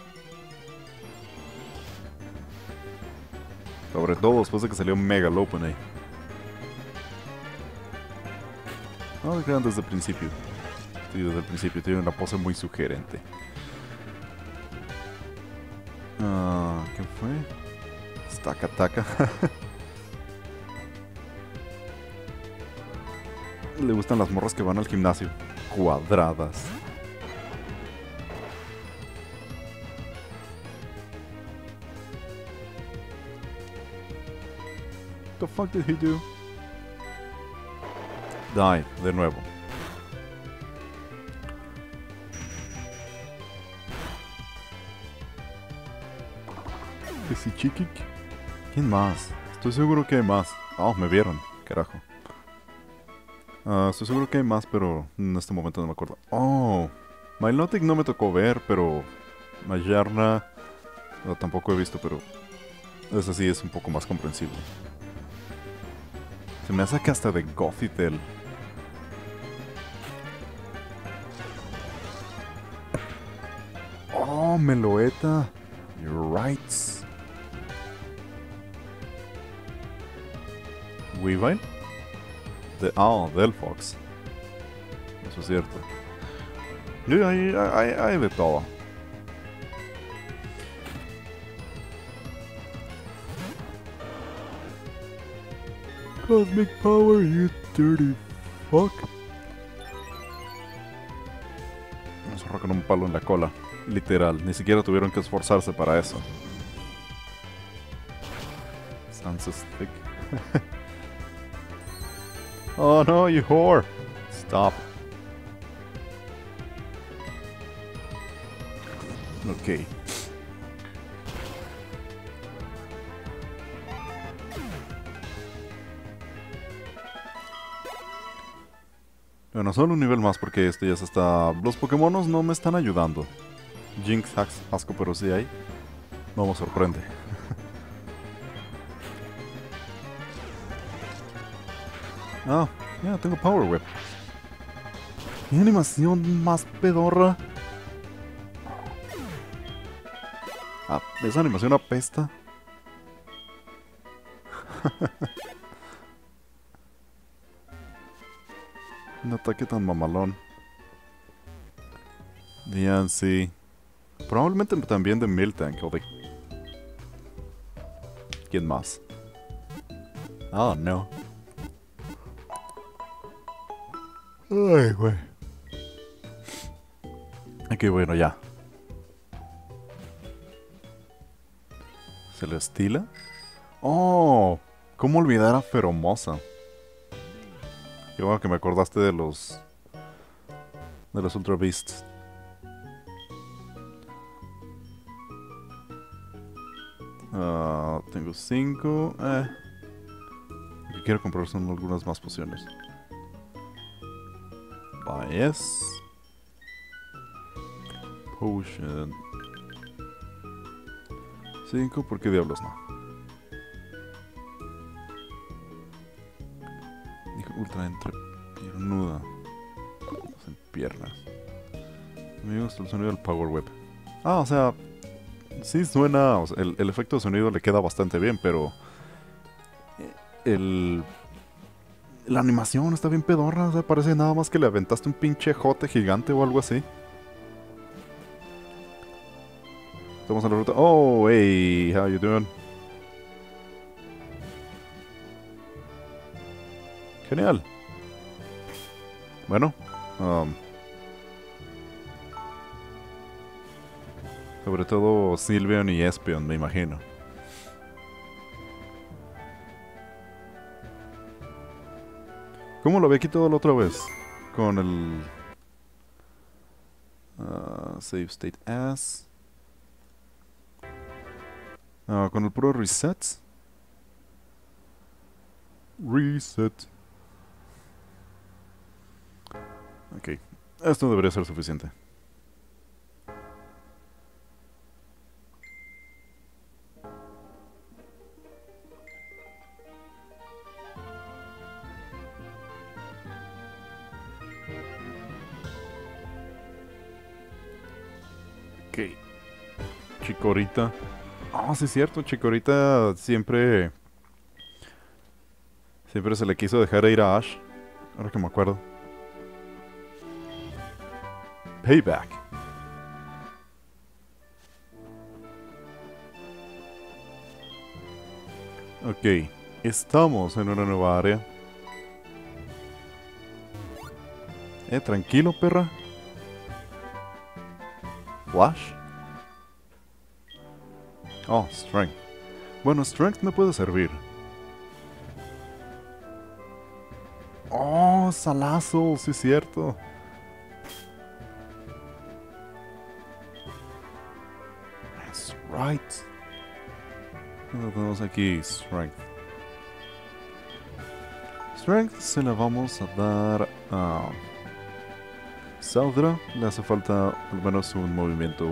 Sobre todo después de que salió Mega Lopunny. No, desde el principio. Sí, desde el principio tiene una pose muy sugerente. ¿Qué fue? Stakataka. Le gustan las morras que van al gimnasio. Cuadradas. The fuck did he do? Die, de nuevo. Chiquik. ¿Quién más? Estoy seguro que hay más. Me vieron. Carajo. Estoy seguro que hay más, pero en este momento no me acuerdo. Milotic no me tocó ver, pero Mayarna tampoco he visto, pero ese sí es un poco más comprensible. Se me hace que hasta de Gothitelle. Meloetta. You're right. Weavile. Delphox. Eso es cierto. Hay de todo. Cosmic power, you dirty fuck. Vamos a arrancar un palo en la cola. Literal, ni siquiera tuvieron que esforzarse para eso. Sounds thick. Oh no, you whore! Stop. Ok. Bueno, solo un nivel más porque este ya se está... Los Pokémonos no me están ayudando. Jinx, asco, pero sí hay. No me sorprende. Ya, tengo Power Whip. ¿Qué animación más pedorra? Ah, esa animación apesta. Un ataque tan mamalón. DNC. Probablemente también de Miltank o de... ¿Quién más? Oh, no. Ay, güey. Ok, bueno, ya. ¿Celestila? Oh, ¿cómo olvidar a Feromosa? Qué bueno que me acordaste de los... De los Ultra Beasts. Tengo 5. Lo que quiero comprar son algunas más pociones. Bias. Potion. 5, ¿por qué diablos no? Dijo ultra entrepiernuda. En piernas. Me gusta el sonido del Power Whip. Ah, o sea, sí suena. O sea, el efecto de sonido le queda bastante bien, pero. El. La animación está bien pedorra. O sea, parece nada más que le aventaste un pinche jote gigante o algo así. Estamos en la ruta. Oh, hey, how you doing? Genial. Bueno, sobre todo Sylveon y Espeon, me imagino. ¿Cómo lo había quitado la otra vez? Con el... save state as... con el puro reset. Reset. Ok. Esto debería ser suficiente. Ok. Chikorita. Ah, sí es cierto. Chikorita siempre... Siempre se le quiso dejar ir a Ash. Ahora que me acuerdo. Payback. Ok. Estamos en una nueva área. Tranquilo, perra. Flash. Oh, Strength. Bueno, Strength me puede servir. Oh, Salazo, sí es cierto. That's right. Tenemos aquí Strength. Strength se la vamos a dar a Saudra. Le hace falta al menos un movimiento.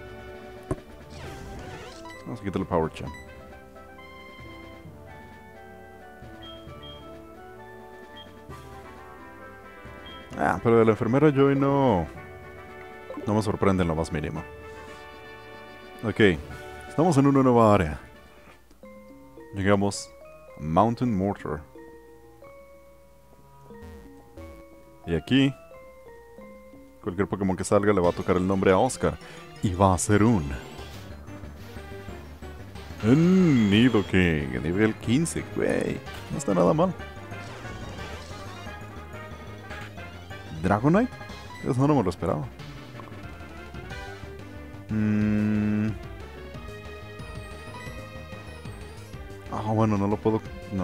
Vamos a quitarle Power Champ. Pero de la enfermera Joy no me sorprende en lo más mínimo. Ok, estamos en una nueva área. Llegamos a Mountain Mortar. Y aquí, cualquier Pokémon que salga le va a tocar el nombre a Oscar. Y va a ser un Nidoking, nivel 15, güey. No está nada mal. ¿Dragonite? Eso no me lo esperaba. Bueno, no lo puedo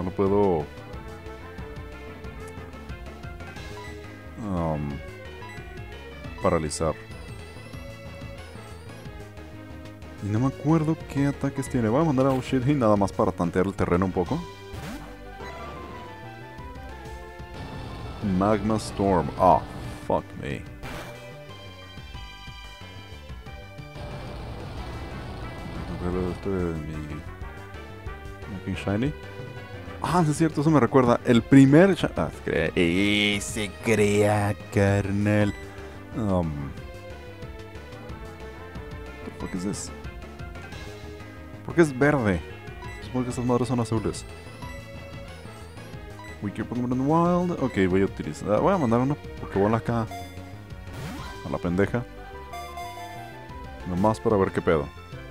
paralizar. Y no me acuerdo qué ataques tiene. Voy a mandar a Ushidhi nada más para tantear el terreno un poco. Magma Storm. Ah, fuck me. Esto de mi Shiny. Ah, sí es cierto, eso me recuerda. El primer... se crea, carnal. What the fuck is this? ¿Por qué es verde? Supongo que estas madres son azules. We keep Pokémon Wild. Ok, voy a utilizar. Voy a mandar una Pokébola acá. A la pendeja. Nomás para ver qué pedo.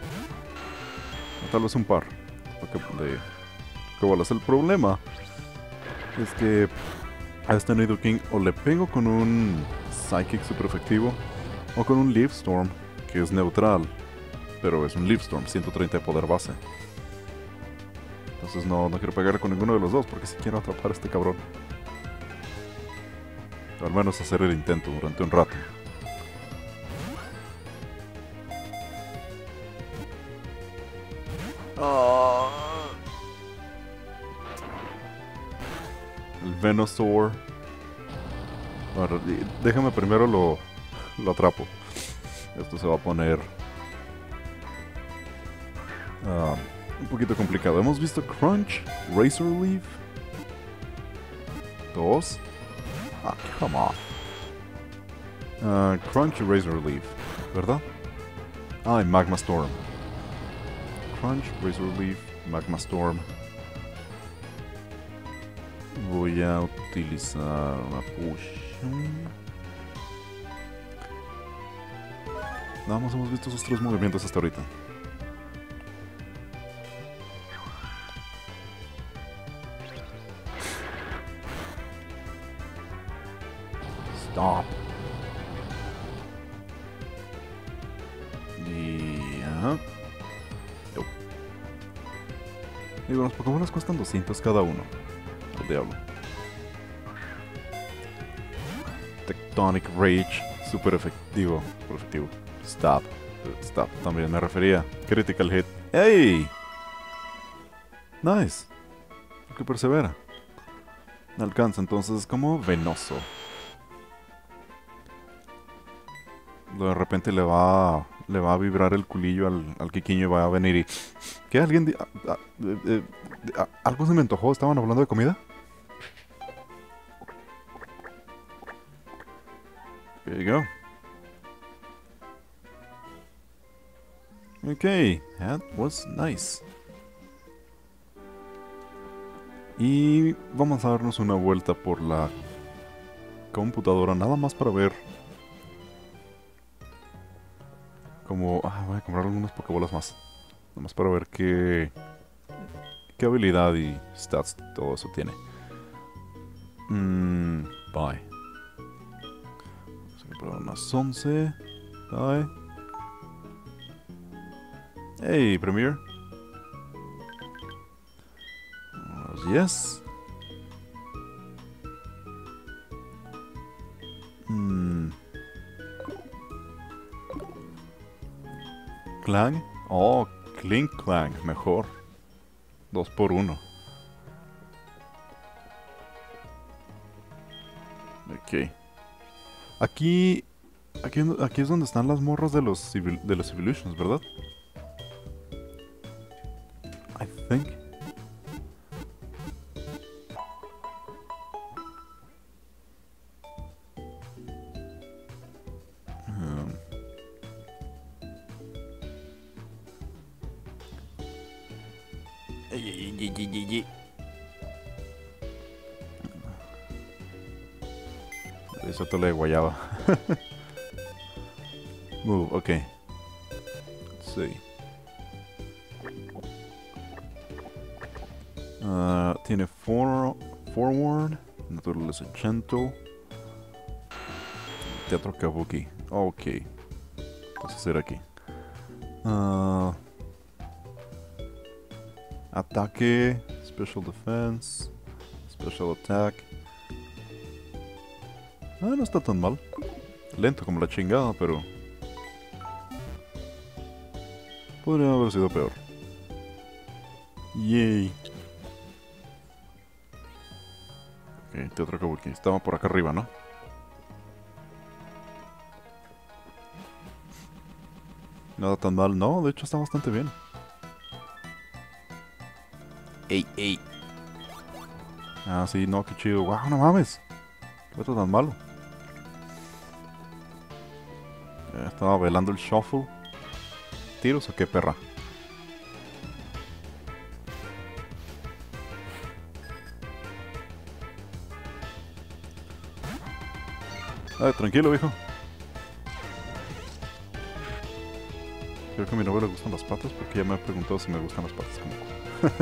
O tal vez un par. De Pokébolas. El problema es que a este Nidoking o le pego con un Psychic super efectivo o con un Leaf Storm que es neutral. Pero es un Leaf Storm, 130 de poder base. Entonces no quiero pegar con ninguno de los dos porque si quiero atrapar a este cabrón. O al menos hacer el intento durante un rato. El Venusaur. Bueno, déjame primero lo atrapo. Esto se va a poner un poquito complicado. Hemos visto Crunch, Razor Leaf. 2. Ah, come on. Crunch y Razor Leaf, ¿verdad? Ah, y Magma Storm. Crunch, Razor Leaf, Magma Storm. Voy a utilizar una potion. Nada más hemos visto esos 3 movimientos hasta ahorita. Stop. Digo, los Pokémon cuestan 200 cada uno. El diablo. Tectonic Rage. Super efectivo. Stop. Stop. También me refería. Critical Hit. ¡Ey! Nice. Que persevera. Alcanza, entonces es como venoso. De repente le va a vibrar el culillo al Kikiño y va a venir y... ¿Qué? ¿Alguien? ¿Algo se me antojó? ¿Estaban hablando de comida? There you go. Okay, that was nice. Y vamos a darnos una vuelta por la computadora, nada más para ver cómo... voy a comprar algunas Pokébolas más. Nada más para ver qué habilidad y stats todo eso tiene. Bye. Vamos a comprar unas 11. Bye. Hey, Premier. Yes. Clang. Oh, Clink Clang, mejor. 2 por 1. Ok. Aquí es donde están las morras de los Evolutions, ¿verdad? I think. Eso te le guayaba. Move, ok. Sí. Tiene forward, naturaleza gentle, teatro kabuki. Ok. Entonces era aquí. Ataque, special defense, special attack. No está tan mal. Lento como la chingada, pero podría haber sido peor. Yay. Ok, teatro kabuki. Estaba por acá arriba, ¿no? Nada tan mal, no, de hecho está bastante bien. Ey, ey. Ah, sí, no, qué chido. Wow, no mames. ¿Qué está tan malo? Estaba velando el shuffle. ¿Tiros o qué, perra? Tranquilo, viejo. Creo que a mi novio le gustan las patas porque ya me ha preguntado si me gustan las patas como...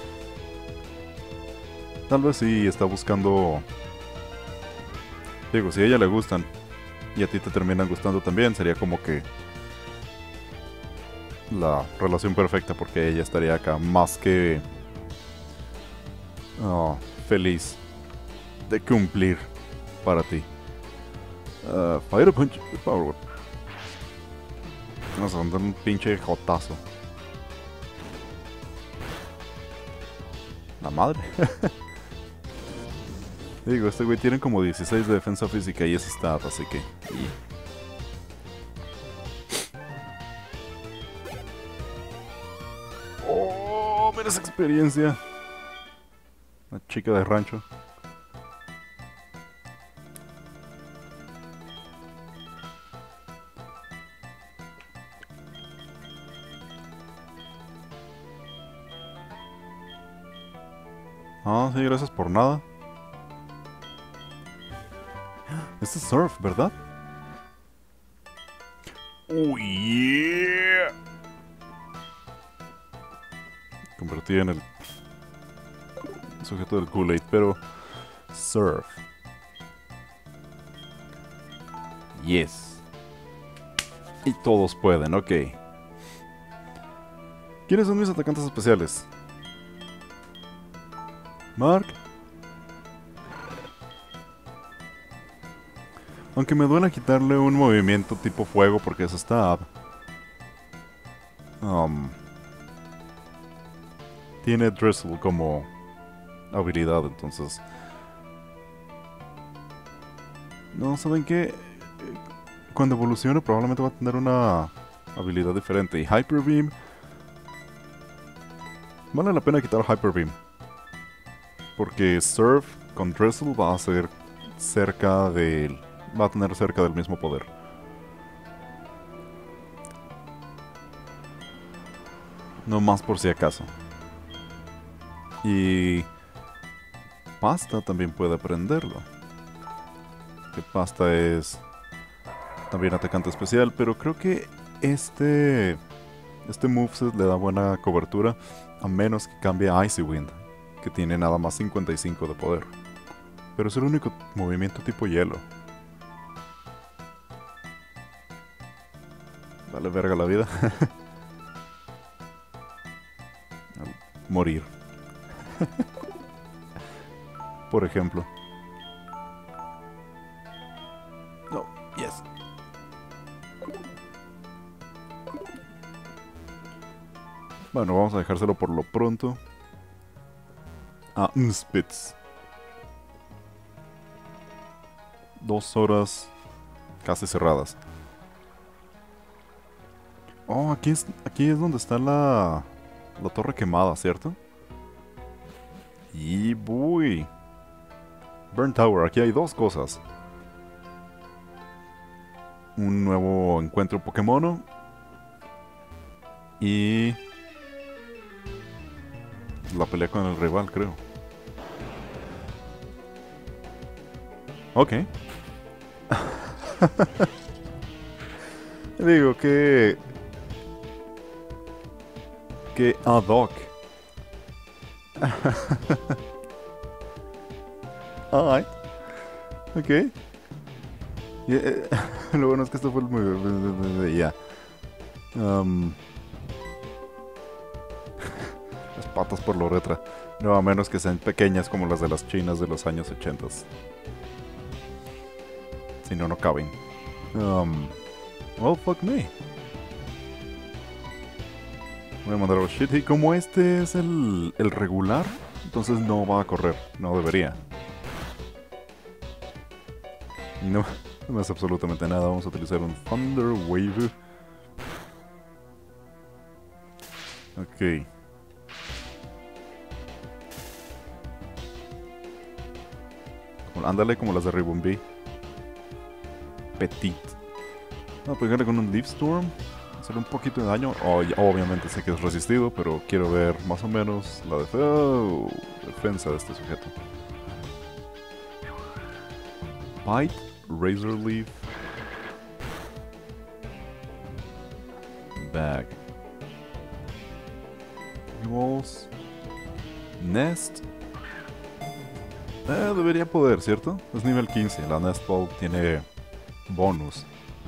Tal vez sí está buscando... Digo, si a ella le gustan y a ti te terminan gustando también, sería como que la relación perfecta porque ella estaría acá más que feliz de cumplir para ti. Fire Punch, Power Whip. Vamos a mandar un pinche jotazo. La madre. Digo, este güey tiene como 16 de defensa física y es stat, así que... ¡Oh! Mira esa experiencia. Una chica de rancho. Ah, sí, gracias por nada. Este es Surf, ¿verdad? ¡Oh, yeah! Convertí en el sujeto del Kool-Aid, pero... Surf. Yes. Y todos pueden, ok. ¿Quiénes son mis atacantes especiales? Mark. Aunque me duele quitarle un movimiento tipo fuego porque es stab. Tiene Drizzle como habilidad, entonces... No, ¿saben qué? Cuando evolucione probablemente va a tener una habilidad diferente. Y Hyper Beam... Vale la pena quitar Hyper Beam. Porque Surf con Drizzle va a ser cerca del... Va a tener cerca del mismo poder. No más por si acaso. Y... Pasta también puede aprenderlo. Que Pasta es... También atacante especial, pero creo que este moveset le da buena cobertura. A menos que cambie a Icy Wind, que tiene nada más 55 de poder. Pero es el único movimiento tipo hielo. Vale verga la vida. Morir. Por ejemplo. No, yes. Bueno, vamos a dejárselo por lo pronto a Spitz. 2 horas casi cerradas. Oh, aquí es donde está la torre quemada, ¿cierto? Y voy. Burn Tower, aquí hay 2 cosas. Un nuevo encuentro Pokémono. Y... la pelea con el rival, creo. Ok. Digo que... ad hoc. Alright. Ok. Lo bueno es que esto fue muy... Ya. Las patas por lo retra. No, a menos que sean pequeñas como las de las chinas de los años 80. Si no, no caben. Well, fuck me. Voy a mandar a shit. Y como este es el regular, entonces no va a correr. No debería. No, no es absolutamente nada. Vamos a utilizar un Thunder Wave. Ok. Ándale como las de Ribombee. Petit. Vamos a pegarle con un Leaf Storm. Hacerle un poquito de daño. Obviamente sé que es resistido, pero quiero ver más o menos la defensa de este sujeto. Bite, Razor Leaf. Bag. Pokeballs. Nest. Debería poder, ¿cierto? Es nivel 15. La Nest Ball tiene bonus.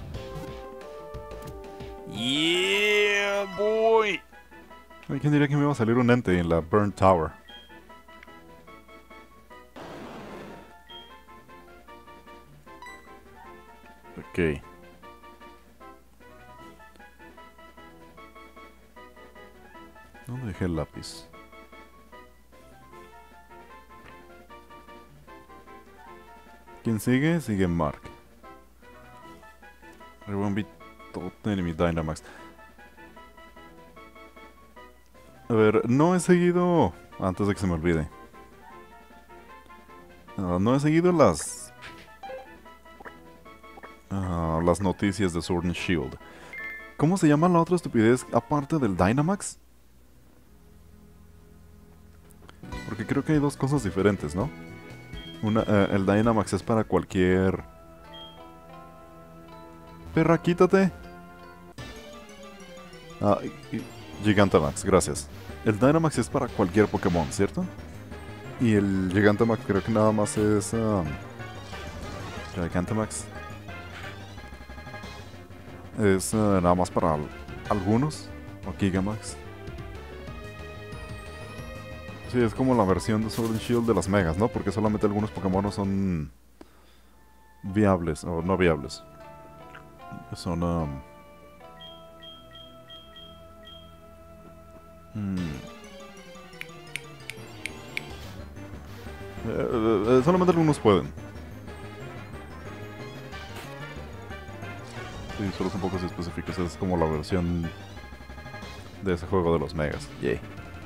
Yeah, boy. ¿Quién diría que me iba a salir un ente en la Burn Tower? Ok. ¿Dónde dejé el lápiz? ¿Quién sigue? Sigue Mark. Rebumbit Enemy Dynamax. A ver, no he seguido... Antes de que se me olvide. No he seguido las noticias de Sword and Shield. ¿Cómo se llama la otra estupidez aparte del Dynamax? Porque creo que hay dos cosas diferentes, ¿no? El Dynamax es para cualquier... Perra, quítate. Gigantamax, gracias. El Dynamax es para cualquier Pokémon, ¿cierto? Y el Gigantamax creo que nada más es... Gigantamax. Es nada más para algunos. O Gigamax. Sí, es como la versión de Sword and Shield de las Megas, ¿no? Porque solamente algunos Pokémon son viables o no viables. Son... solamente algunos pueden. Sí, solo son pocos específicos. Es como la versión de ese juego de los Megas. Yay.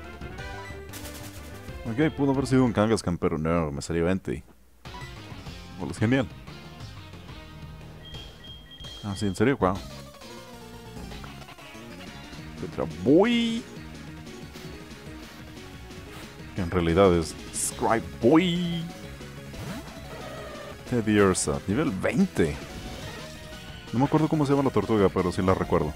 Ok, pudo haber sido un Kangaskhan, pero no, me salió 20. Bueno, es genial. Ah, sí, en serio, wow. Tetra Boy. Que en realidad es Scribe Boy. Teddy Ursa, nivel 20. No me acuerdo cómo se llama la tortuga, pero sí la recuerdo.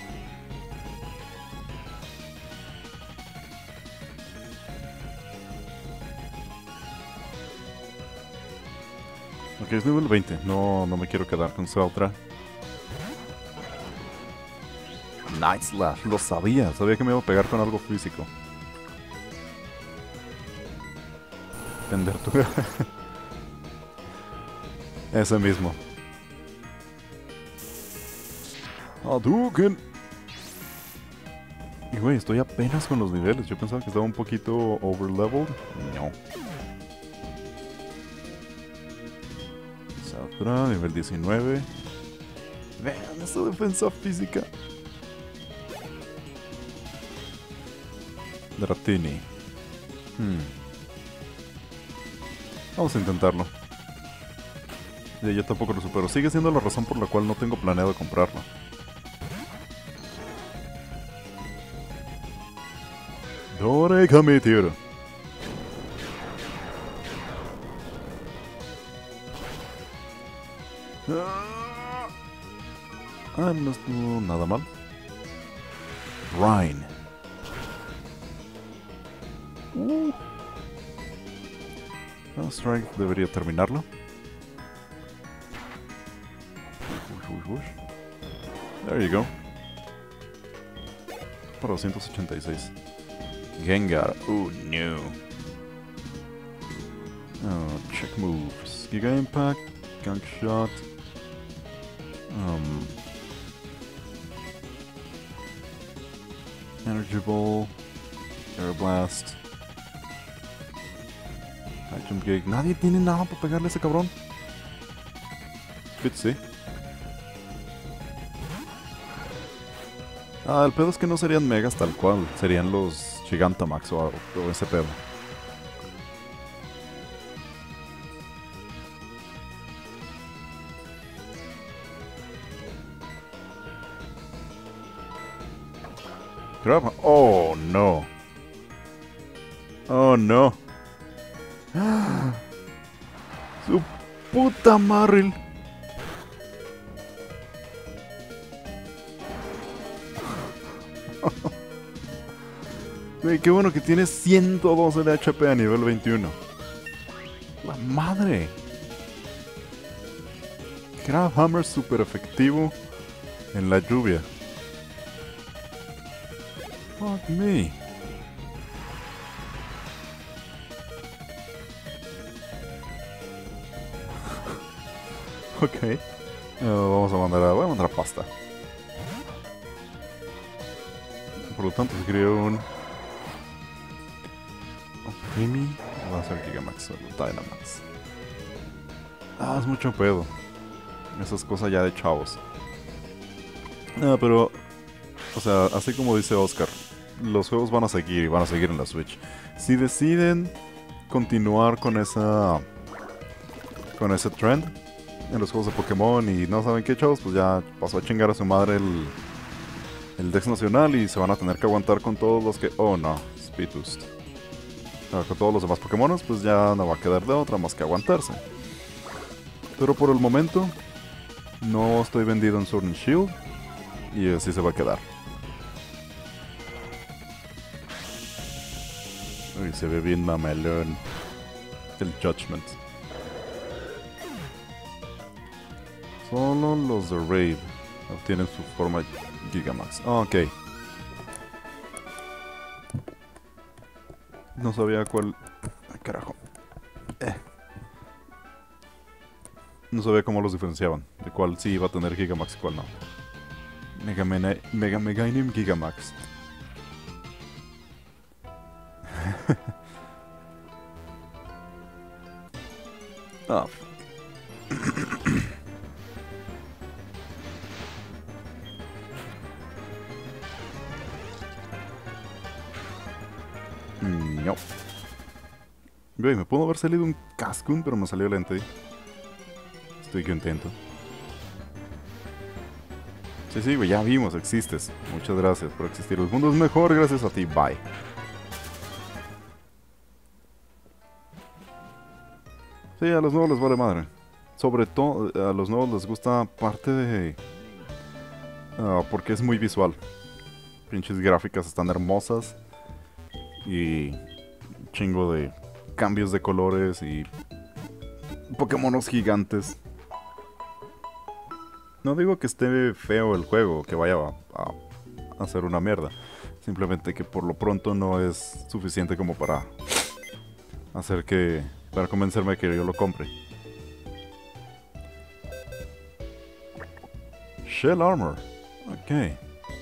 Ok, es nivel 20. No me quiero quedar con Celtra. Night Slash, lo sabía. Sabía que me iba a pegar con algo físico. Tendertuga. Ese mismo. Hadouken. Y güey, estoy apenas con los niveles. Yo pensaba que estaba un poquito overleveled. No. Satra, nivel 19. Vean esa defensa física. Dratini. Vamos a intentarlo. Yo tampoco lo supero. Sigue siendo la razón por la cual no tengo planeado comprarlo. Doreka Meteor. No estuvo nada mal. Rhine. Strike debería terminarlo. There you go. Para 286. Gengar. Oh no. Check moves. Giga Impact. Gunk Shot. Energy Ball. Air Blast. Action Gig. Nadie tiene nada para pegarle a ese cabrón. Sí. El pedo es que no serían megas tal cual. Serían los Gigantamax o ese pedo. Grab. Oh no. Oh no. Su puta Marril. Güey, qué bueno que tienes 112 de HP a nivel 21. ¡La madre! Crab Hammer super efectivo en la lluvia. Fuck me. Ok. Voy a mandar a pasta. Por lo tanto, se creó un Primi. Va a ser Gigamax o Dynamax. Ah, es mucho pedo. Esas cosas ya de chavos. Pero, o sea, así como dice Oscar, los juegos van a seguir y van a seguir en la Switch. Si deciden continuar con ese trend en los juegos de Pokémon y no saben qué, chavos, pues ya pasó a chingar a su madre el Dex Nacional y se van a tener que aguantar con todos los que... Oh no, Spitust. Con todos los demás Pokémon, pues ya no va a quedar de otra más que aguantarse. Pero por el momento, no estoy vendido en Sword and Shield y así se va a quedar. Uy, se ve bien mamelón el Judgment. Solo los de Raid obtienen su forma Gigamax. Ok. No sabía cuál... Ay, carajo. No sabía cómo los diferenciaban. De cuál sí iba a tener Gigamax y cuál no. Meganim Gigamax. Ah. No. Güey, me pudo haber salido un Cascoon, pero me salió lente. Estoy contento. Sí, güey, ya vimos, existes. Muchas gracias por existir. El mundo es mejor gracias a ti. Bye. Sí, a los nuevos les vale madre. Sobre todo, a los nuevos les gusta parte de... porque es muy visual. Pinches gráficas están hermosas. Y... chingo de cambios de colores y... Pokémonos gigantes. No digo que esté feo el juego, que vaya a hacer una mierda. Simplemente que por lo pronto no es suficiente como para hacer que... para convencerme de que yo lo compre. Shell Armor. Ok.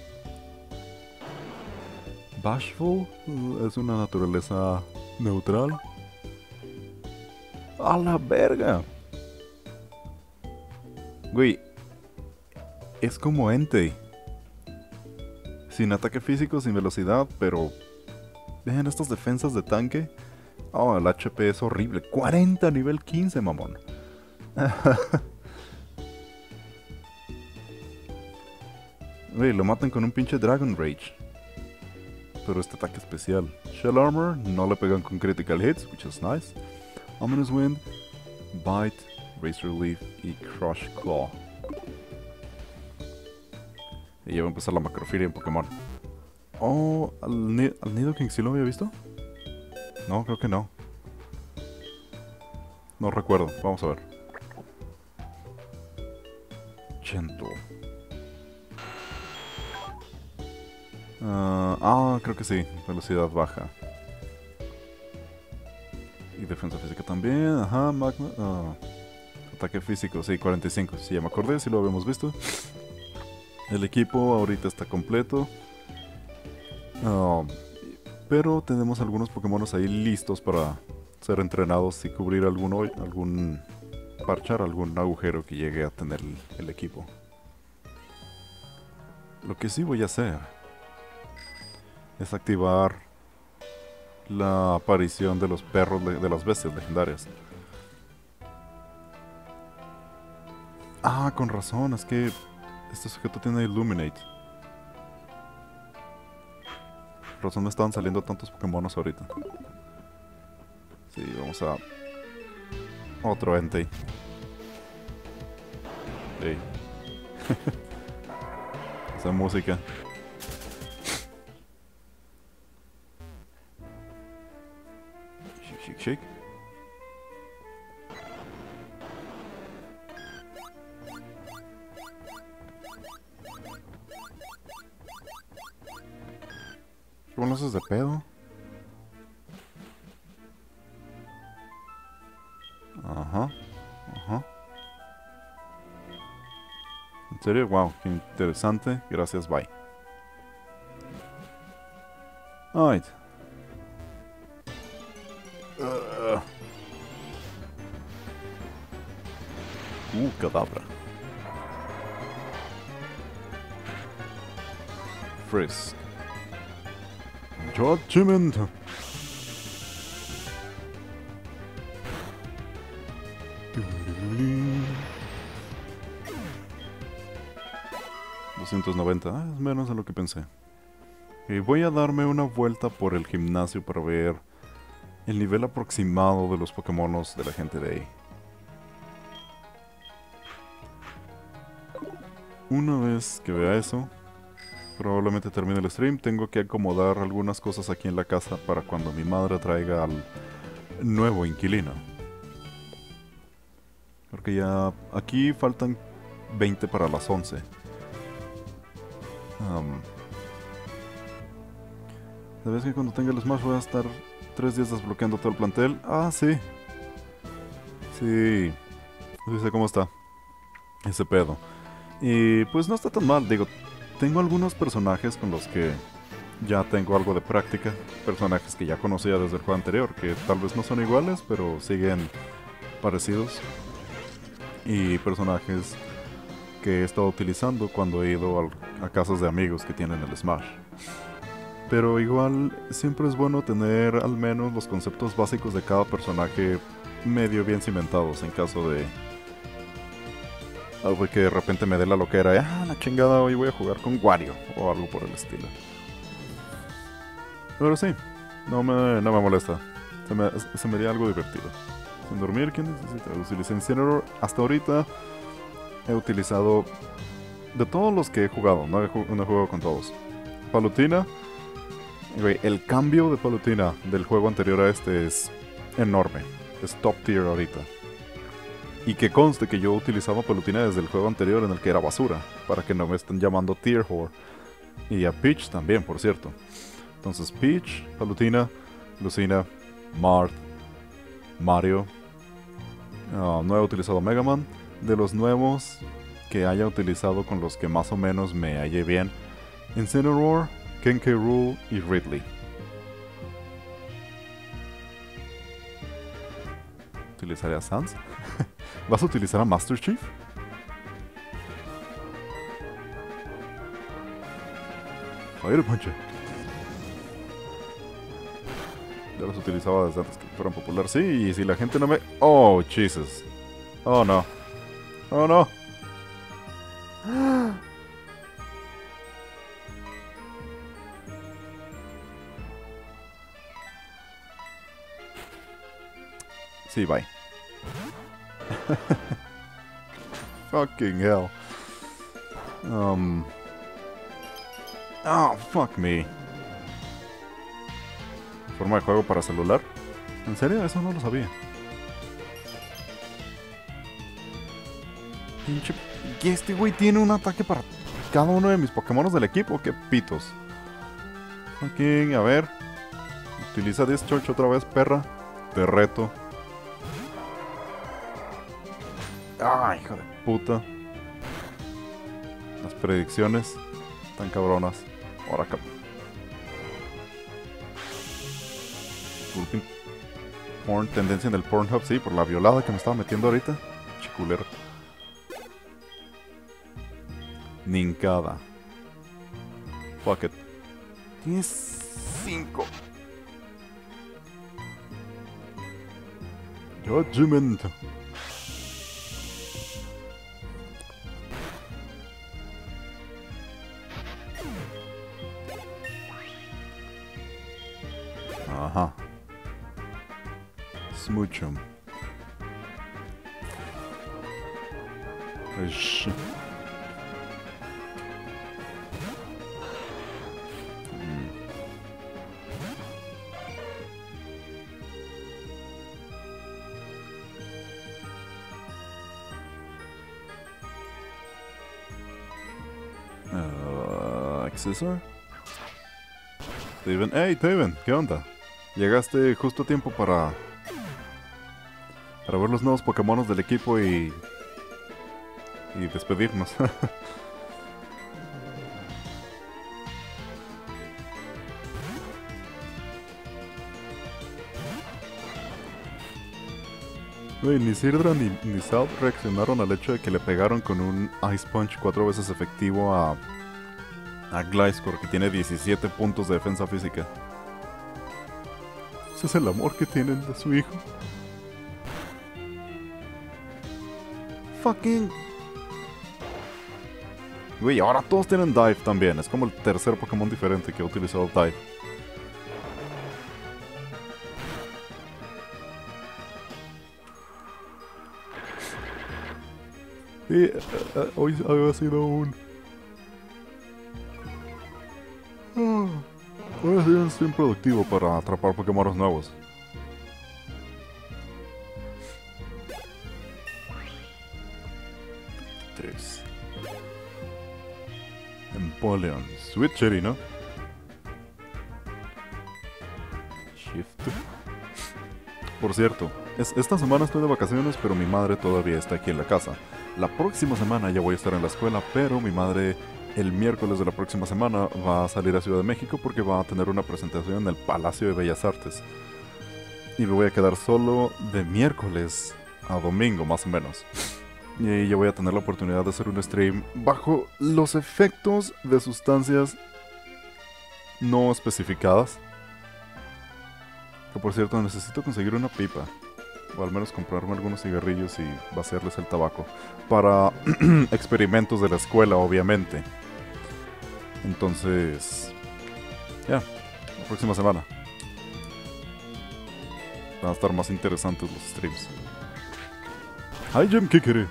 Bashful es una naturaleza neutral. ¡A la verga! Güey, es como Entei. Sin ataque físico, sin velocidad, pero... vean estas defensas de tanque. Oh, el HP es horrible. 40 nivel 15, mamón. Güey, lo matan con un pinche Dragon Rage. Pero este ataque especial. Shell Armor, no le pegan con critical hits, which is nice. Ominous Wind, Bite, Razor Leaf y Crush Claw. Y ya va a empezar la macrofilia en Pokémon. Oh, ¿al Nidoking sí lo había visto? No, creo que no. No recuerdo, vamos a ver. Gentle. Creo que sí, velocidad baja. Y defensa física también, ajá, magma. Ataque físico, sí, 45, sí, ya me acordé, sí lo habíamos visto. El equipo ahorita está completo. Pero tenemos algunos Pokémonos ahí listos para ser entrenados y cubrir parchar algún agujero que llegue a tener el equipo. Lo que sí voy a hacer es activar la aparición de los perros de las bestias legendarias. Con razón, es que este sujeto tiene Illuminate. Por razón me estaban saliendo tantos Pokémonos ahorita. Sí, vamos a... otro Entei. Sí. Esa música. shake. ¿Cómo lo haces de pedo? Ajá. Ajá. ¿En serio? Wow, qué interesante. Gracias, bye. Alright. Cadabra. Frisk. Judgment. $290, es menos de lo que pensé. Voy a darme una vuelta por el gimnasio para ver el nivel aproximado de los Pokémonos de la gente de ahí. Una vez que vea eso, probablemente termine el stream. Tengo que acomodar algunas cosas aquí en la casa para cuando mi madre traiga al nuevo inquilino. Porque ya aquí faltan 20 para las 11. ¿Sabes que cuando tenga el Smash voy a estar 3 días desbloqueando todo el plantel? Ah, sí. Sí. Sí sé cómo está ese pedo. Y pues no está tan mal, digo, tengo algunos personajes con los que ya tengo algo de práctica. Personajes que ya conocía desde el juego anterior, que tal vez no son iguales, pero siguen parecidos. Y personajes que he estado utilizando cuando he ido a casas de amigos que tienen el Smash. Pero igual, siempre es bueno tener al menos los conceptos básicos de cada personaje medio bien cimentados en caso de algo que de repente me dé la loquera. La chingada, hoy voy a jugar con Wario o algo por el estilo. Pero sí, no me molesta. Se me haría algo divertido. Sin dormir, ¿quién necesita? Utilicé Incineroar. Hasta ahorita he utilizado de todos los que he jugado. No he jugado con todos. Palutena. El cambio de Palutena del juego anterior a este es enorme. Es top tier ahorita. Y que conste que yo utilizaba Palutena desde el juego anterior en el que era basura. Para que no me estén llamando tier whore. Y a Peach también, por cierto. Entonces Peach, Palutena, Lucina, Marth, Mario. No he utilizado Mega Man. De los nuevos que haya utilizado con los que más o menos me hallé bien, Incineroar, Ken K. Rool y Ridley. ¿Utilizaré a Sans? ¿Vas a utilizar a Master Chief? Fire Punch. Ya los utilizaba desde antes que fueran popular. Sí, y si la gente no me... Oh, Jesus. Oh, no. Oh, no. Sí, bye. Fucking hell. Oh, fuck me. ¿Forma de juego para celular? ¿En serio? Eso no lo sabía. Pinche... ¿Y este güey tiene un ataque para cada uno de mis Pokémonos del equipo? ¡Qué pitos! Fucking, a ver. Utiliza Discharge otra vez, perra. Te reto. ¡Ah, hijo de puta! Las predicciones están cabronas. Ahora acá. Porn, tendencia en el Pornhub, sí, por la violada que me estaba metiendo ahorita. Chiculero. Nincada. Fuck it. Tienes 5. Judgment. Ajá. Smoochum. Like Scissor. Taven. ¡Hey, Taven! ¿Qué onda? Llegaste justo a tiempo para ver los nuevos Pokémonos del equipo y despedirnos. Wey, ni Sirdra ni Salt reaccionaron al hecho de que le pegaron con un Ice Punch 4 veces efectivo a Gliscor, que tiene 17 puntos de defensa física. Ese es el amor que tienen de su hijo. Fucking... Güey, ahora todos tienen Dive también. Es como el tercer Pokémon diferente que ha utilizado Dive. Sí, hoy ha sido un... hoy ha sido un stream productivo para atrapar Pokémonos nuevos. Empoleon. Sweet Cherry, ¿no? Shift. Por cierto, esta semana estoy de vacaciones, pero mi madre todavía está aquí en la casa. La próxima semana ya voy a estar en la escuela, pero mi madre el miércoles de la próxima semana va a salir a Ciudad de México porque va a tener una presentación en el Palacio de Bellas Artes. Y me voy a quedar solo de miércoles a domingo, más o menos. Y yo voy a tener la oportunidad de hacer un stream bajo los efectos de sustancias no especificadas. Que por cierto necesito conseguir una pipa. O al menos comprarme algunos cigarrillos y vaciarles el tabaco. Para experimentos de la escuela, obviamente. Entonces... ya, la próxima semana. Van a estar más interesantes los streams. Hi Jim Kikiri.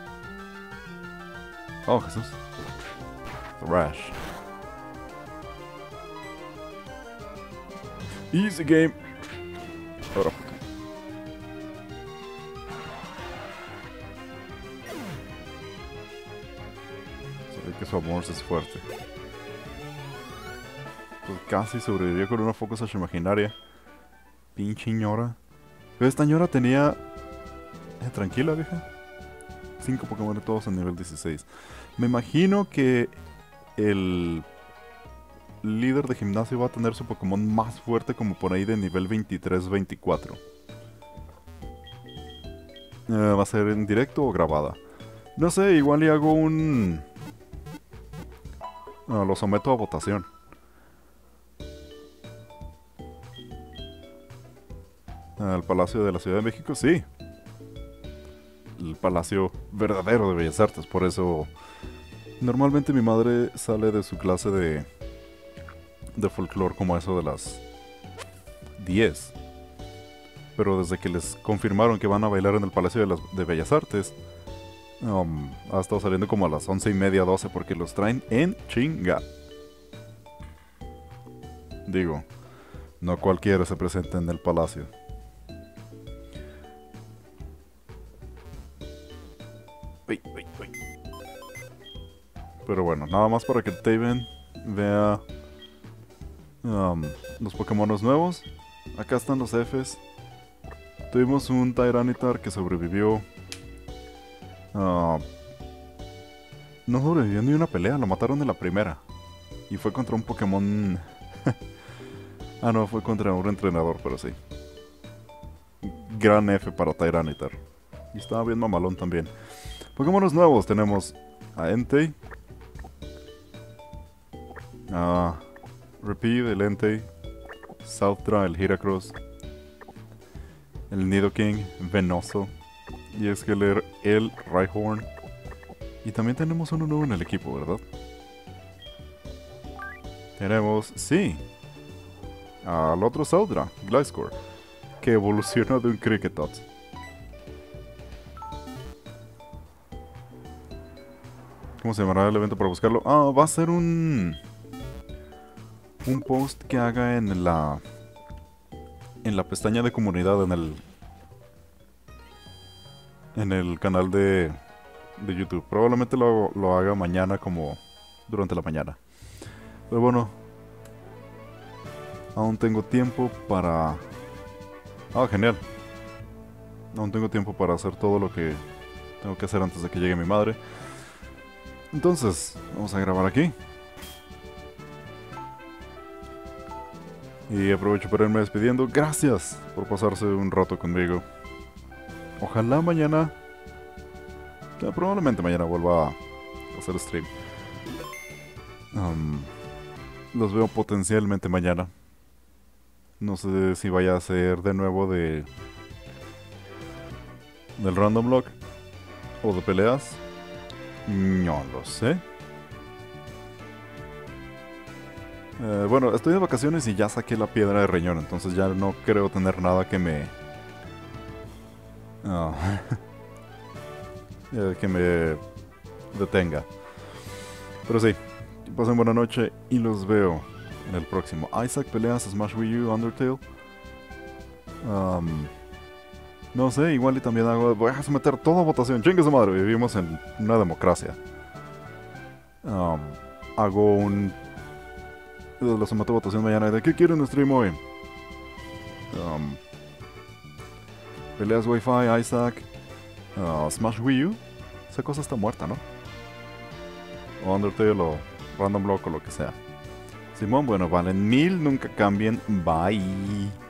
Oh, Jesús. Thrash. Easy game. Ahora. Se ve que su amor es fuerte. Pues casi sobrevivió con una Focus imaginaria. Pinche ñora. Pero esta ñora tenía... tranquila, vieja. 5 Pokémon todos en nivel 16. Me imagino que el líder de gimnasio va a tener su Pokémon más fuerte como por ahí de nivel 23-24. ¿Va a ser en directo o grabada? No sé, igual y hago un... lo someto a votación. Al Palacio de la Ciudad de México, sí. El palacio verdadero de Bellas Artes, por eso normalmente mi madre sale de su clase de folclore como eso de las 10, pero desde que les confirmaron que van a bailar en el Palacio de Bellas Artes, ha estado saliendo como a las 11:30, 12, porque los traen en chinga. Digo, no cualquiera se presenta en el palacio. Pero bueno, nada más para que Taven vea los Pokémonos nuevos. Acá están los Fs. Tuvimos un Tyranitar que sobrevivió. No sobrevivió ni una pelea, lo mataron en la primera. Y fue contra un Pokémon... no, fue contra un entrenador, pero sí. Gran F para Tyranitar. Y estaba bien mamalón también. Pokémonos nuevos tenemos a Entei. Repeat, el Entei, Southra, el Heracross, el Nidoking, Venoso, y Esqueler, el Rhyhorn. Y también tenemos uno nuevo en el equipo, ¿verdad? Tenemos, sí, al otro Southra, Gliscor, que evolucionó de un Kricketot. ¿Cómo se llamará el evento para buscarlo? Va a ser un post que haga en la pestaña de comunidad en el canal de YouTube. Probablemente lo haga mañana, como durante la mañana. Pero bueno, aún tengo tiempo para... Ah, genial. Aún tengo tiempo para hacer todo lo que tengo que hacer antes de que llegue mi madre. Entonces, vamos a grabar aquí. Y aprovecho para irme despidiendo. Gracias por pasarse un rato conmigo. Ojalá mañana... probablemente mañana vuelva a hacer stream. Los veo potencialmente mañana. No sé si vaya a ser de nuevo del Random Lock o de peleas. No lo sé. Bueno, estoy de vacaciones y ya saqué la piedra de riñón, entonces ya no creo tener nada que me... que me detenga. Pero sí, pasen buena noche y los veo en el próximo. Isaac peleas Smash Wii U Undertale. No sé, igual y también voy a someter toda votación. Chingue su madre, vivimos en una democracia. Hago un... Lo someto a votación mañana. ¿De qué quieren stream hoy? Peleas Wi-Fi, Isaac, Smash Wii U. Esa cosa está muerta, ¿no? O Undertale o Random Block o lo que sea. Simón, bueno, valen 1000, nunca cambien. Bye.